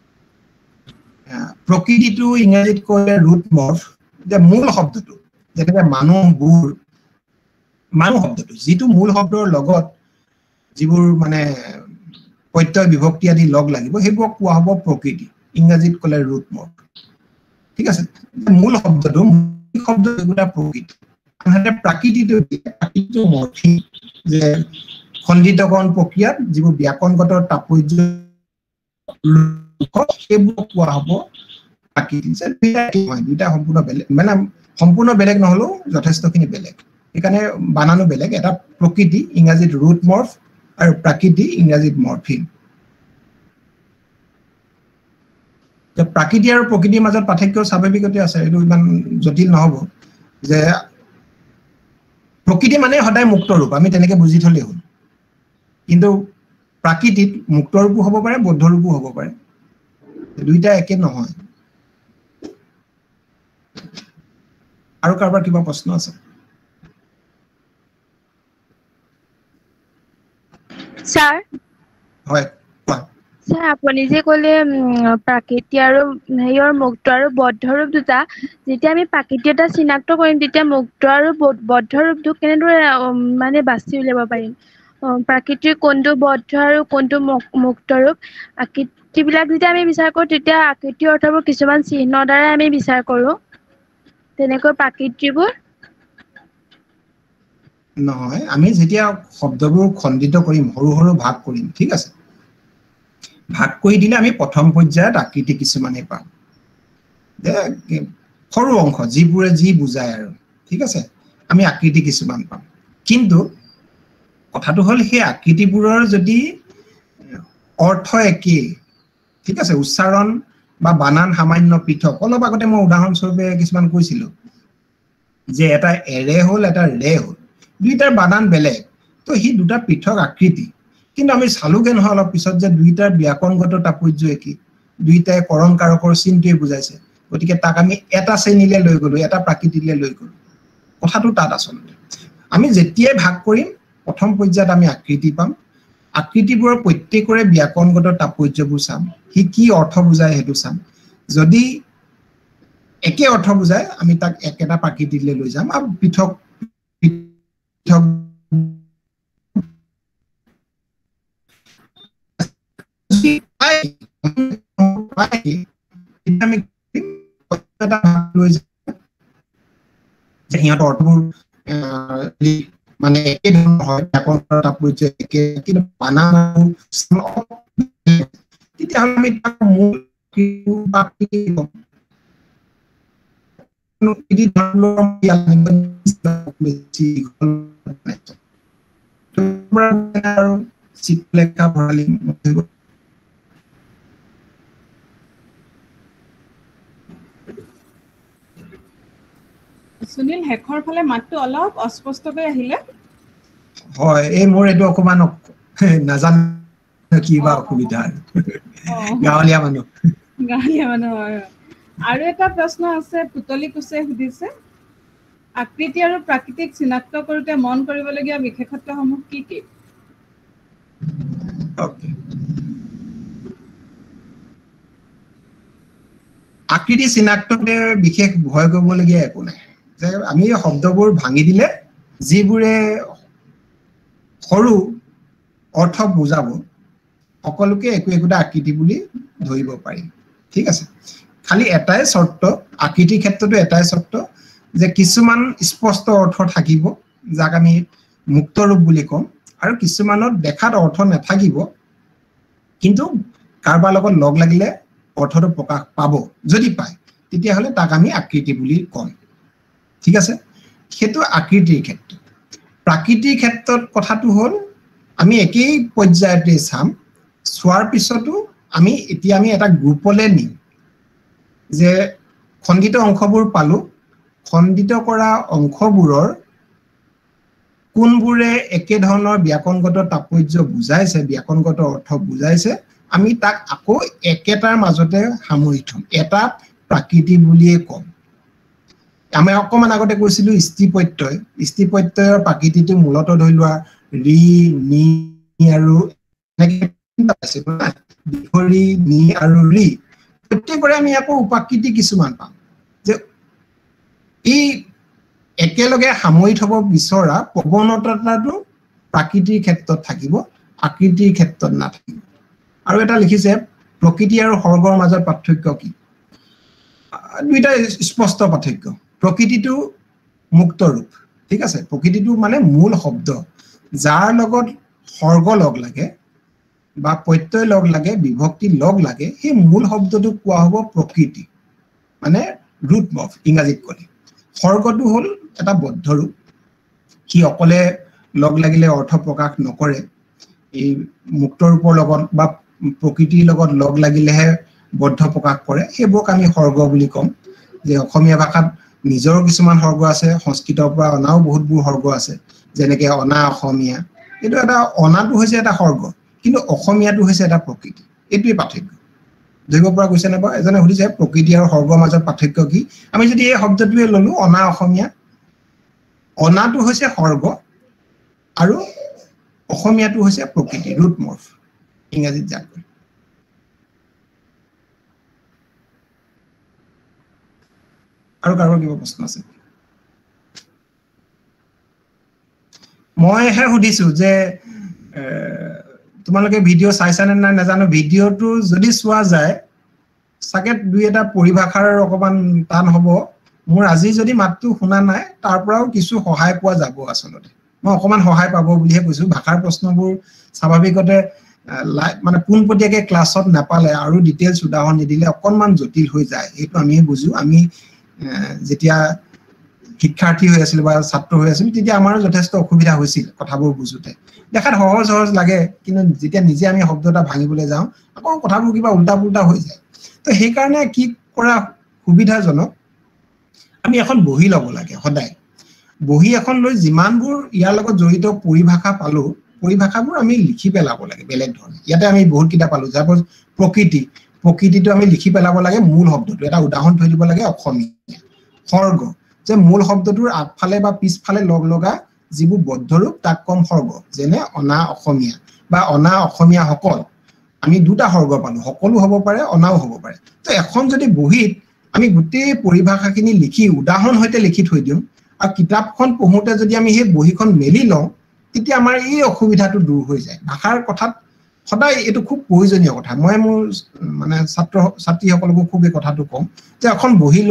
প্ৰকৃতিটো ইংৰাজীত কয় ৰুট মৰ্ফ যে মূল শব্দটো যেনেকৈ মানুহবোৰ মানুহ শব্দটো যিটো মূল শব্দৰ লগত যিবোৰ মানে প্ৰত্যয় বিভক্তি আদি লগ লাগিব সেইবোৰক কোৱা হ'ব প্ৰকৃতি ইংৰাজীত ক'লে ৰুট মৰ্ফ ঠিক আছে মূল শব্দটো মূল শব্দ এগুলা প্ৰকৃতি আনহাতে প্ৰাকৃতিটো প্ৰাকৃতিটো মৰ্ফিক যে খণ্ডিতকৰণ প্ৰক্ৰিয়াত যিবোৰ ব্যাকৰণগত তাৎপৰ্য সেইবোৰ কোৱা হ'ব প্ৰাকৃতি দুইটা সম্পূৰ্ণ বেলেগ মানে সম্পূৰ্ণ বেলেগ নহ'লেও যথেষ্টখিনি বেলেগ সেইকাৰণে বানানো বেলেগ এটা প্ৰকৃতি ইংৰাজীত ৰুট মৰ্ফ আৰু প্ৰাকৃতি ইংৰাজীত মৰ্ফিক প্ৰাকৃতি আৰু প্ৰকৃতিৰ মাজত পাৰ্থক্য স্বাভাৱিকতে আছে এইটো ইমান জটিল নহ'ব যে প্ৰকৃতি মানে সদায় মুক্ত ৰূপ আমি তেনেকে বুজি থলেই হ'ল কিন্তু প্ৰাকৃতিত মুক্ত ৰূপো হ'ব পাৰে বদ্ধ ৰূপো হ'ব পাৰে দুইটা একে নহয় আৰু কাৰোবাৰ কিবা প্ৰশ্ন আছে স্যাৰ হয় স্যাৰ আপুনি যে ক'লে প্ৰাকৃতি আৰু হেৰিয়ৰ মুক্ত আৰু বদ্ধ ৰূপ দুটা যেতিয়া আমি প্ৰাকৃতি এটা চিনাক্ত কৰিম তেতিয়া মুক্ত আৰু বদ্ধ ৰূপটো কেনেদৰে মানে বাছি উলিয়াব পাৰিম প্ৰাকৃতিৰ কোনটো বদ্ধ আৰু কোনটো মুক্ত ৰূপ আকৃতিবিলাক যেতিয়া আমি বিচাৰ কৰোঁ তেতিয়া আকৃতিৰ অৰ্থবোৰ কিছুমান চিহ্নৰ দ্বাৰা আমি বিচাৰ কৰোঁ তেনেকৈ প্ৰাকৃতিবোৰ নহয় আমি যেতিয়া শব্দবোৰ খণ্ডিত কৰিম সৰু সৰু ভাগ কৰিম ঠিক আছে ভাগ কৰি দিলে আমি প্ৰথম পৰ্যায়ত আকৃতি কিছুমানে পাম যে সৰু অংশ যিবোৰে যি বুজায় আৰু ঠিক আছে আমি আকৃতি কিছুমান পাম কিন্তু কথাটো হ'ল সেই আকৃতিবোৰৰ যদি অৰ্থ একে ঠিক আছে উচ্চাৰণ বা বানান সামান্য পৃথক অলপ আগতে মই উদাহৰণস্বৰূপে কিছুমান কৈছিলোঁ যে এটা এৰে হ'ল এটা ৰে হ'ল দুইটাৰ বানান বেলেগ তো সেই দুটা পৃথক আকৃতি কিন্তু আমি চালোগে নহয় অলপ পিছত যে দুইটাৰ ব্যাকৰণগত তাৎপৰ্য একেই দুইটাই কৰণ কাৰকৰ চিনটোৱে বুজাইছে গতিকে তাক আমি এটা শ্ৰেণীলৈ লৈ গ'লো এটা প্ৰাকৃতিলৈ লৈ গ'লো কথাটো তাত আচলতে আমি যেতিয়াই ভাগ কৰিম প্ৰথম পৰ্যায়ত আমি আকৃতি পাম আকৃতিবোৰৰ প্ৰত্যেকৰে ব্যাকৰণগত তাৎপৰ্যবোৰ চাম সি কি অৰ্থ বুজায় সেইটো চাম যদি একে অৰ্থ বুজায় আমি তাক একেটা প্ৰাকৃতিলৈ লৈ যাম আৰু পৃথক পৃথক আমি এটা লৈ যে সিহঁতৰ অৰ্থবোৰ মানে একে ধৰণৰ হয় ব্যাকৰণৰ তাৎপৰ্য একে কিন্তু বানানবোৰ তেতিয়াহ'লে আমি তাৰ মূল চিত্ৰলেখা ভৰালী সুনীল হেকৰ ফালে মাতটো অলপ অস্পষ্টকৈ আহিলে হয় এই মোৰ এটো অকমান নাজান কিবা অসুবিধা গাঁৱলীয়া মানুহ গাঁৱলীয়া মানুহ আৰু এটা প্ৰশ্ন আছে পুতলি কুছে সুধিছে আকৃতি আৰু প্ৰাকৃতিক চিনাক্ত কৰোঁতে মন কৰিবলগীয়া বিশেষত্বসমূহ কি কি ওকে আকৃতি চিনাক্ততে বিশেষ ভয় কৰিবলগীয়া একো নাই যে আমি শব্দবোৰ ভাঙি দিলে যিবোৰে সৰু অৰ্থ বুজাব সকলোকে একো একোটা আকৃতি বুলি ধৰিব পাৰি ঠিক আছে খালি এটাই শৰ্ত আকৃতিৰ ক্ষেত্ৰতো এটাই শৰ্ত যে কিছুমান স্পষ্ট অৰ্থ থাকিব যাক আমি মুক্ত ৰূপ বুলি কম আৰু কিছুমানত দেখাত অৰ্থ নাথাকিব কিন্তু কাৰোবাৰ লগত লগ লাগিলে অৰ্থটো প্ৰকাশ পাব যদি পায় তেতিয়াহ'লে তাক আমি আকৃতি বুলি কম ঠিক আছে সেইটো আকৃতিৰ ক্ষেত্ৰত প্ৰাকৃতিক ক্ষেত্ৰত কথাটো হ'ল আমি একেই পৰ্যায়তে চাম চোৱাৰ পিছতো আমি এতিয়া আমি এটা গ্ৰুপলৈ নিম যে খণ্ডিত অংশবোৰ পালো খণ্ডিত কৰা অংশবোৰৰ কোনবোৰে একে ধৰণৰ ব্যাকৰণগত তাৎপৰ্য বুজাইছে ব্যাকৰণগত অৰ্থ বুজাইছে আমি তাক আকৌ একেটাৰ মাজতে সামৰি থম এটা প্ৰাকৃতি বুলিয়ে কম আমি অকমান আগতে কৈছিলো স্থি প্ৰত্যয় স্থি প্ৰত্যয়ৰ প্ৰাকৃতিটো মূলত ধৰি লোৱা ৰি নি আৰু বিহৰি নি আৰু ৰি প্ৰত্যেকৰে আমি আকৌ উপাকৃতি কিছুমান পাম যে এই একেলগে সামৰি থব বিচৰা প্ৰৱণতাটো প্ৰাকৃতিৰ ক্ষেত্ৰত থাকিব আকৃতিৰ ক্ষেত্ৰত নাথাকিব আৰু এটা লিখিছে প্ৰকৃতি আৰু সৰ্গৰ মাজত পাৰ্থক্য কি দুইটা স্পষ্ট পাৰ্থক্য প্ৰকৃতিটো মুক্ত ৰূপ ঠিক আছে প্ৰকৃতিটো মানে মূল শব্দ যাৰ লগত সৰ্গ লগ লাগে বা প্ৰত্যয় লগ লাগে বিভক্তি লগ লাগে সেই মূল শব্দটো কোৱা হ'ব প্ৰকৃতি মানে ৰুট অফ ইংৰাজীত ক'লে সৰ্গটো হ'ল এটা বদ্ধ ৰূপ কি অকলে লগ লাগিলে অৰ্থ প্ৰকাশ নকৰে এই মুক্ত ৰূপৰ লগত বা প্ৰকৃতিৰ লগত লগ লাগিলেহে বদ্ধ প্ৰকাশ কৰে সেইবোৰক আমি সৰ্গ বুলি ক'ম যে অসমীয়া ভাষাত নিজৰ কিছুমান সৰ্গ আছে সংস্কৃতৰ পৰা অনাও বহুতবোৰ সৰ্গ আছে যেনেকৈ অনা অসমীয়া এইটো এটা অনাটো হৈছে এটা সৰ্গ কিন্তু অসমীয়াটো হৈছে এটা প্ৰকৃতি এইটোৱে পাৰ্থক্য ধৰিব পৰা গৈছে নে বাৰু এজনে সুধিছে প্ৰকৃতি আৰু সৰ্গৰ মাজত পাৰ্থক্য কি আমি যদি এই শব্দটোৱে ল'লো অনা অসমীয়া অনাটো হৈছে সৰ্গ আৰু অসমীয়াটো হৈছে প্ৰকৃতি ৰুট মৰ্ফ ইংৰাজীত যাক কয় আৰু কাৰোবাৰ কিবা প্ৰশ্ন আছে মইহে সুধিছো যে তোমালোকে ভিডিঅ' চাইছানে নাই নাজানো ভিডিঅ'টো যদি চোৱা যায় চাগে দুই এটা পৰিভাষাৰ অকমান টান হ'ব মোৰ আজি যদি মাতটো শুনা নাই তাৰ পৰাও কিছু সহায় পোৱা যাব আচলতে মই অকমান সহায় পাব বুলিহে কৈছো ভাষাৰ প্ৰশ্নবোৰ স্বাভাৱিকতে মানে পোনপটীয়াকে ক্লাছত নাপালে আৰু ডিটেইলছ উদাহৰণ নিদিলে অকনমান জটিল হৈ যায় এইটো আমিহে বুজো আমি যেতিয়া শিক্ষাৰ্থী হৈ আছিল বা ছাত্ৰ হৈ আছিল তেতিয়া আমাৰ যথেষ্ট অসুবিধা হৈছিল কথাবোৰ বুজোতে দেখাত সহজ সহজ লাগে কিন্তু যেতিয়া নিজে আমি শব্দ এটা ভাঙিবলৈ যাওঁ আকৌ কথাবোৰ কিবা উল্টা পুল্টা হৈ যায় তো সেইকাৰণে কি কৰা সুবিধাজনক আমি এখন বহি ল'ব লাগে সদায় বহি এখন লৈ যিমানবোৰ ইয়াৰ লগত জড়িত পৰিভাষা পালো পৰিভাষাবোৰ আমি লিখি পেলাব লাগে বেলেগ ধৰণে ইয়াতে আমি বহুত কিতাপ পালো যাৰ প্ৰকৃতি প্ৰকৃতিটো আমি লিখি পেলাব লাগে মূল শব্দটো এটা উদাহৰণ থৈ দিব লাগে অসমীয়া সৰ্গ যে মূল শব্দটোৰ আগফালে বা পিছফালে লগ লগা যিবোৰ বদ্ধ ৰূপ তাক কম সৰ্গ যেনে অনা অসমীয়া বা অনা অসমীয়া সকল আমি দুটা সৰ্গ পালো সকলো হ'ব পাৰে অনাও হ'ব পাৰে তো এখন যদি বহিত আমি গোটেই পৰিভাষাখিনি লিখি উদাহৰণ সৈতে লিখি থৈ দিওঁ আৰু কিতাপখন পঢ়োতে যদি আমি সেই বহিখন মেলি লওঁ তেতিয়া আমাৰ এই অসুবিধাটো দূৰ হৈ যায় ভাষাৰ কথাত সদায় এইটো খুব প্ৰয়োজনীয় কথা মই মোৰ মানে ছাত্ৰ ছাত্ৰীসকলকো খুব এই কথাটো কম যে এখন বহি লোৱা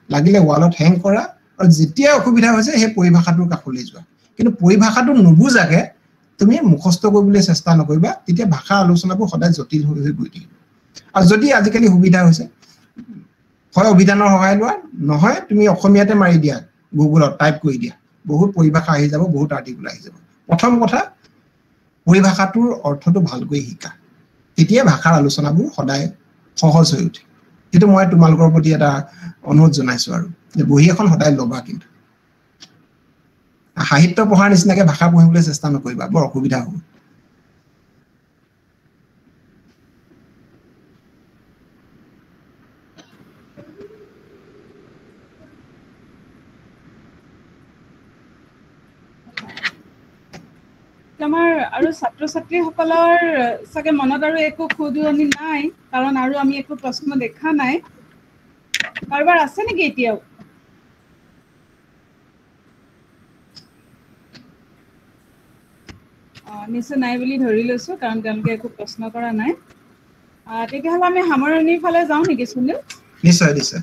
লাগিলে ৱালত হেং কৰা আৰু যেতিয়া অসুবিধা হৈছে সেই পৰিভাষাটোৰ কাষলৈ যোৱা কিন্তু পৰিভাষাটো নুবুজাকে তুমি মুখস্থ কৰিবলৈ চেষ্টা নকৰিবা তেতিয়া ভাষা আলোচনাবোৰ সদায় জটিল হৈ হৈ গৈ থাকিব আৰু যদি আজিকালি সুবিধা হৈছে হয় অভিধানৰ সহায় লোৱা নহয় তুমি অসমীয়াতে মাৰি দিয়া গুগলত টাইপ কৰি দিয়া বহুত পৰিভাষা আহি যাব বহুত আৰ্টিকেল আহি যাব প্ৰথম কথা পৰিভাষাটোৰ অৰ্থটো ভালকৈ শিকা তেতিয়া ভাষাৰ আলোচনাবোৰ সদায় সহজ হৈ উঠে কিন্তু মই তোমালোকৰ প্ৰতি এটা অনুৰোধ জনাইছো আৰু যে বহি এখন সদায় লবা কিন্তু সাহিত্য পঢ়াৰ নিচিনাকে ভাষা পঢ়িবলৈ চেষ্টা নকৰিবা বৰ অসুবিধা হ'ব আমাৰ আৰু ছাত্ৰ ছাত্ৰীসকলৰ চাগে মনত আৰু একো খুদুৱনি নাই কাৰণ আৰু আমি একো প্ৰশ্ন দেখা নাই কাৰোবাৰ আছে নেকি এতিয়াও নিশ্চয় নাই বুলি ধৰি লৈছো কাৰণ তেওঁলোকে একো প্ৰশ্ন কৰা নাই তেতিয়াহ'লে আমি সামৰণিৰ ফালে যাওঁ নেকি সুনীল নিশ্চয় নিশ্চয়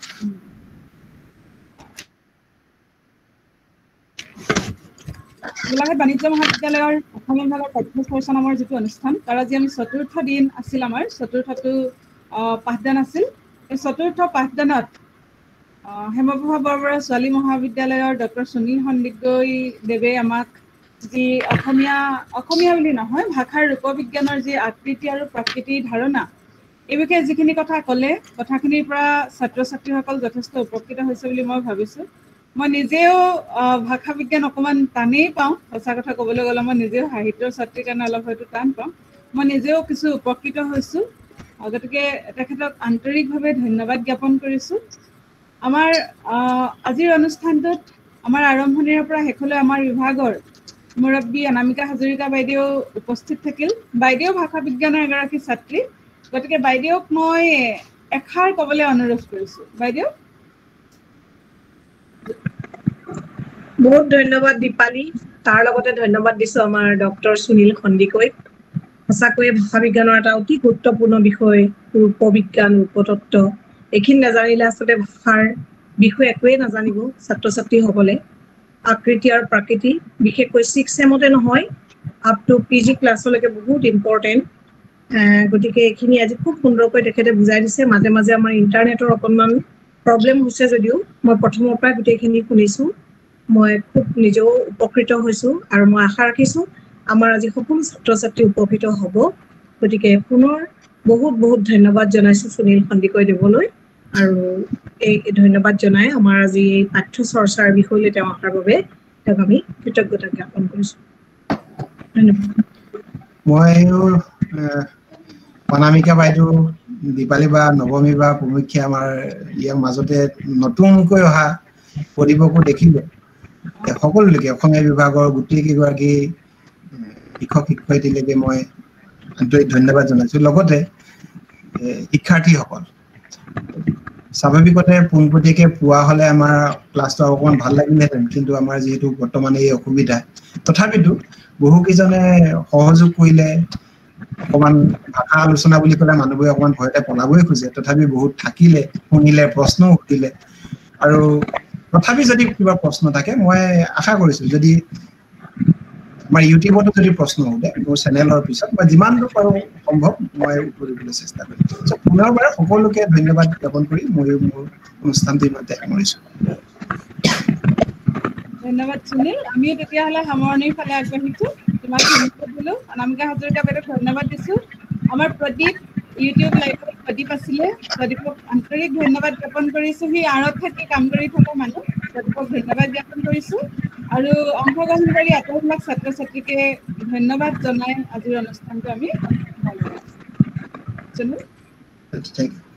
গোলাঘাট বাণিজ্য মহাবিদ্যালয়ৰ অসম বিভাগৰ পাঠ্য চৰ্চা নামৰ যিটো অনুষ্ঠান তাৰ আজি আমি চতুৰ্থ দিন আছিল আমাৰ চতুৰ্থটো পাঠদান আছিল এই চতুৰ্থ পাঠদানত হেমপ্ৰভা বৰবৰা ছোৱালী মহাবিদ্যালয়ৰ ডক্টৰ সুনীল সন্দিকৈ দেৱে আমাক যি অসমীয়া অসমীয়া বুলি নহয় ভাষাৰ ৰূপবিজ্ঞানৰ যি আকৃতি আৰু প্ৰাকৃতিক ধাৰণা এই বিষয়ে যিখিনি কথা ক'লে কথাখিনিৰ পৰা ছাত্ৰ ছাত্ৰীসকল যথেষ্ট উপকৃত হৈছে বুলি মই ভাবিছোঁ মই নিজেও ভাষা বিজ্ঞান অকণমান টানেই পাওঁ সঁচা কথা ক'বলৈ গ'লে মই নিজেও সাহিত্যৰ ছাত্ৰীৰ কাৰণে অলপ হয়তো টান পাওঁ মই নিজেও কিছু উপকৃত হৈছোঁ গতিকে তেখেতক আন্তৰিকভাৱে ধন্যবাদ জ্ঞাপন কৰিছোঁ আমাৰ আজিৰ অনুষ্ঠানটোত আমাৰ আৰম্ভণিৰ পৰা শেষলৈ আমাৰ বিভাগৰ মুৰব্বী অনামিকা হাজৰিকা বাইদেউ উপস্থিত থাকিল বাইদেউ ভাষা বিজ্ঞানৰ এগৰাকী ছাত্ৰী গতিকে বাইদেউক মই এষাৰ ক'বলৈ অনুৰোধ কৰিছোঁ বাইদেউ বহুত ধন্যবাদ দীপালী তাৰ লগতে ধন্যবাদ দিছো আমাৰ ডক্টৰ সুনীল সন্দিকৈ সঁচাকৈয়ে ভাষা বিজ্ঞানৰ এটা অতি গুৰুত্বপূৰ্ণ বিষয় ৰূপবিজ্ঞান ৰূপতত্ত্ব এইখিনি নাজানিলে আচলতে ভাষাৰ বিষয়ে একোৱেই নাজানিব ছাত্ৰ ছাত্ৰীসকলে আকৃতি আৰু প্ৰাকৃতি বিশেষকৈ ছিক্স চেমতে নহয় আপ টু পি জি ক্লাছলৈকে বহুত ইম্পৰ্টেণ্ট গতিকে এইখিনি আজি খুব সুন্দৰকৈ তেখেতে বুজাই দিছে মাজে মাজে আমাৰ ইণ্টাৰনেটৰ অকণমান প্ৰব্লেম হৈছে যদিও মই প্ৰথমৰ পৰা গোটেইখিনি শুনিছোঁ মই খুব নিজেও উপকৃত হৈছোঁ আৰু মই আশা ৰাখিছোঁ আমাৰ আজি সকলো ছাত্ৰ ছাত্ৰী উপকৃত হ'ব গতিকে পুনৰ বহুত বহুত ধন্যবাদ জনাইছোঁ সুনীল সন্দিকৈ দেৱলৈ আৰু এই ধন্যবাদ জনাই আমাৰ আজি এই পাঠ্য চৰ্চাৰ বিষয়লৈ তেওঁ অহাৰ বাবে তেওঁক আমি কৃতজ্ঞতা জ্ঞাপন কৰিছোঁ ধন্যবাদ মইও অনামিকা বাইদেউ দীপালী বা নৱমী বা প্ৰমুখ্যে আমাৰ ইয়াৰ মাজতে নতুনকৈ অহা প্ৰতিভকো দেখিলো সকলোলৈকে অসমীয়া বিভাগৰ গোটেই কেইগৰাকী শিক্ষক শিক্ষয়িত্ৰীলৈকে মই আন্তৰিক ধন্যবাদ জনাইছোঁ লগতে শিক্ষাৰ্থীসকল স্বাভাৱিকতে পোনপটীয়াকৈ পোৱা হ'লে আমাৰ ক্লাছটো অকণমান ভাল লাগিলেহেঁতেন কিন্তু আমাৰ যিহেতু বৰ্তমান এই অসুবিধা তথাপিতো বহুকেইজনে সহযোগ কৰিলে অকণমান ভাষা আলোচনা বুলি ক'লে মানুহবোৰে অকণমান ভয়তে পলাবই খোজে তথাপি বহুত থাকিলে শুনিলে প্ৰশ্নও সুধিলে আৰু তথাপি যদি কিবা প্ৰশ্ন থাকে মই আশা কৰিছোঁ যদি আমাৰ ইউটিউবতো যদি প্ৰশ্ন সোধে মোৰ চেনেলৰ পিছত মই যিমান দূৰ পাৰোঁ সম্ভৱ মই উত্তৰ দিবলৈ চেষ্টা কৰিম চ' পুনৰবাৰ সকলোকে ধন্যবাদ জ্ঞাপন কৰি ময়ো মোৰ অনুষ্ঠানটো ইমানতে সামৰিছোঁ ধন্যবাদ সুনীল আমিও তেতিয়াহ'লে সামৰণিৰ ফালে আগবাঢ়িছোঁ তোমাক ধন্যবাদ দিলোঁ অনামিকা হাজৰিকা বাইদেউক ধন্যবাদ দিছোঁ আমাৰ প্ৰদীপ ইউটিউব লাইভত প্ৰদীপ আছিলে প্ৰদীপক আন্তৰিক ধন্যবাদ জ্ঞাপন কৰিছোঁ সি আঁৰত থাকি কাম কৰি থকা মানুহ প্ৰদীপক ধন্যবাদ জ্ঞাপন কৰিছোঁ আৰু অংশগ্ৰহণকাৰী আটাইবিলাক ছাত্ৰ ছাত্ৰীকে ধন্যবাদ জনাই আজিৰ অনুষ্ঠানটো আমি থেংক ইউ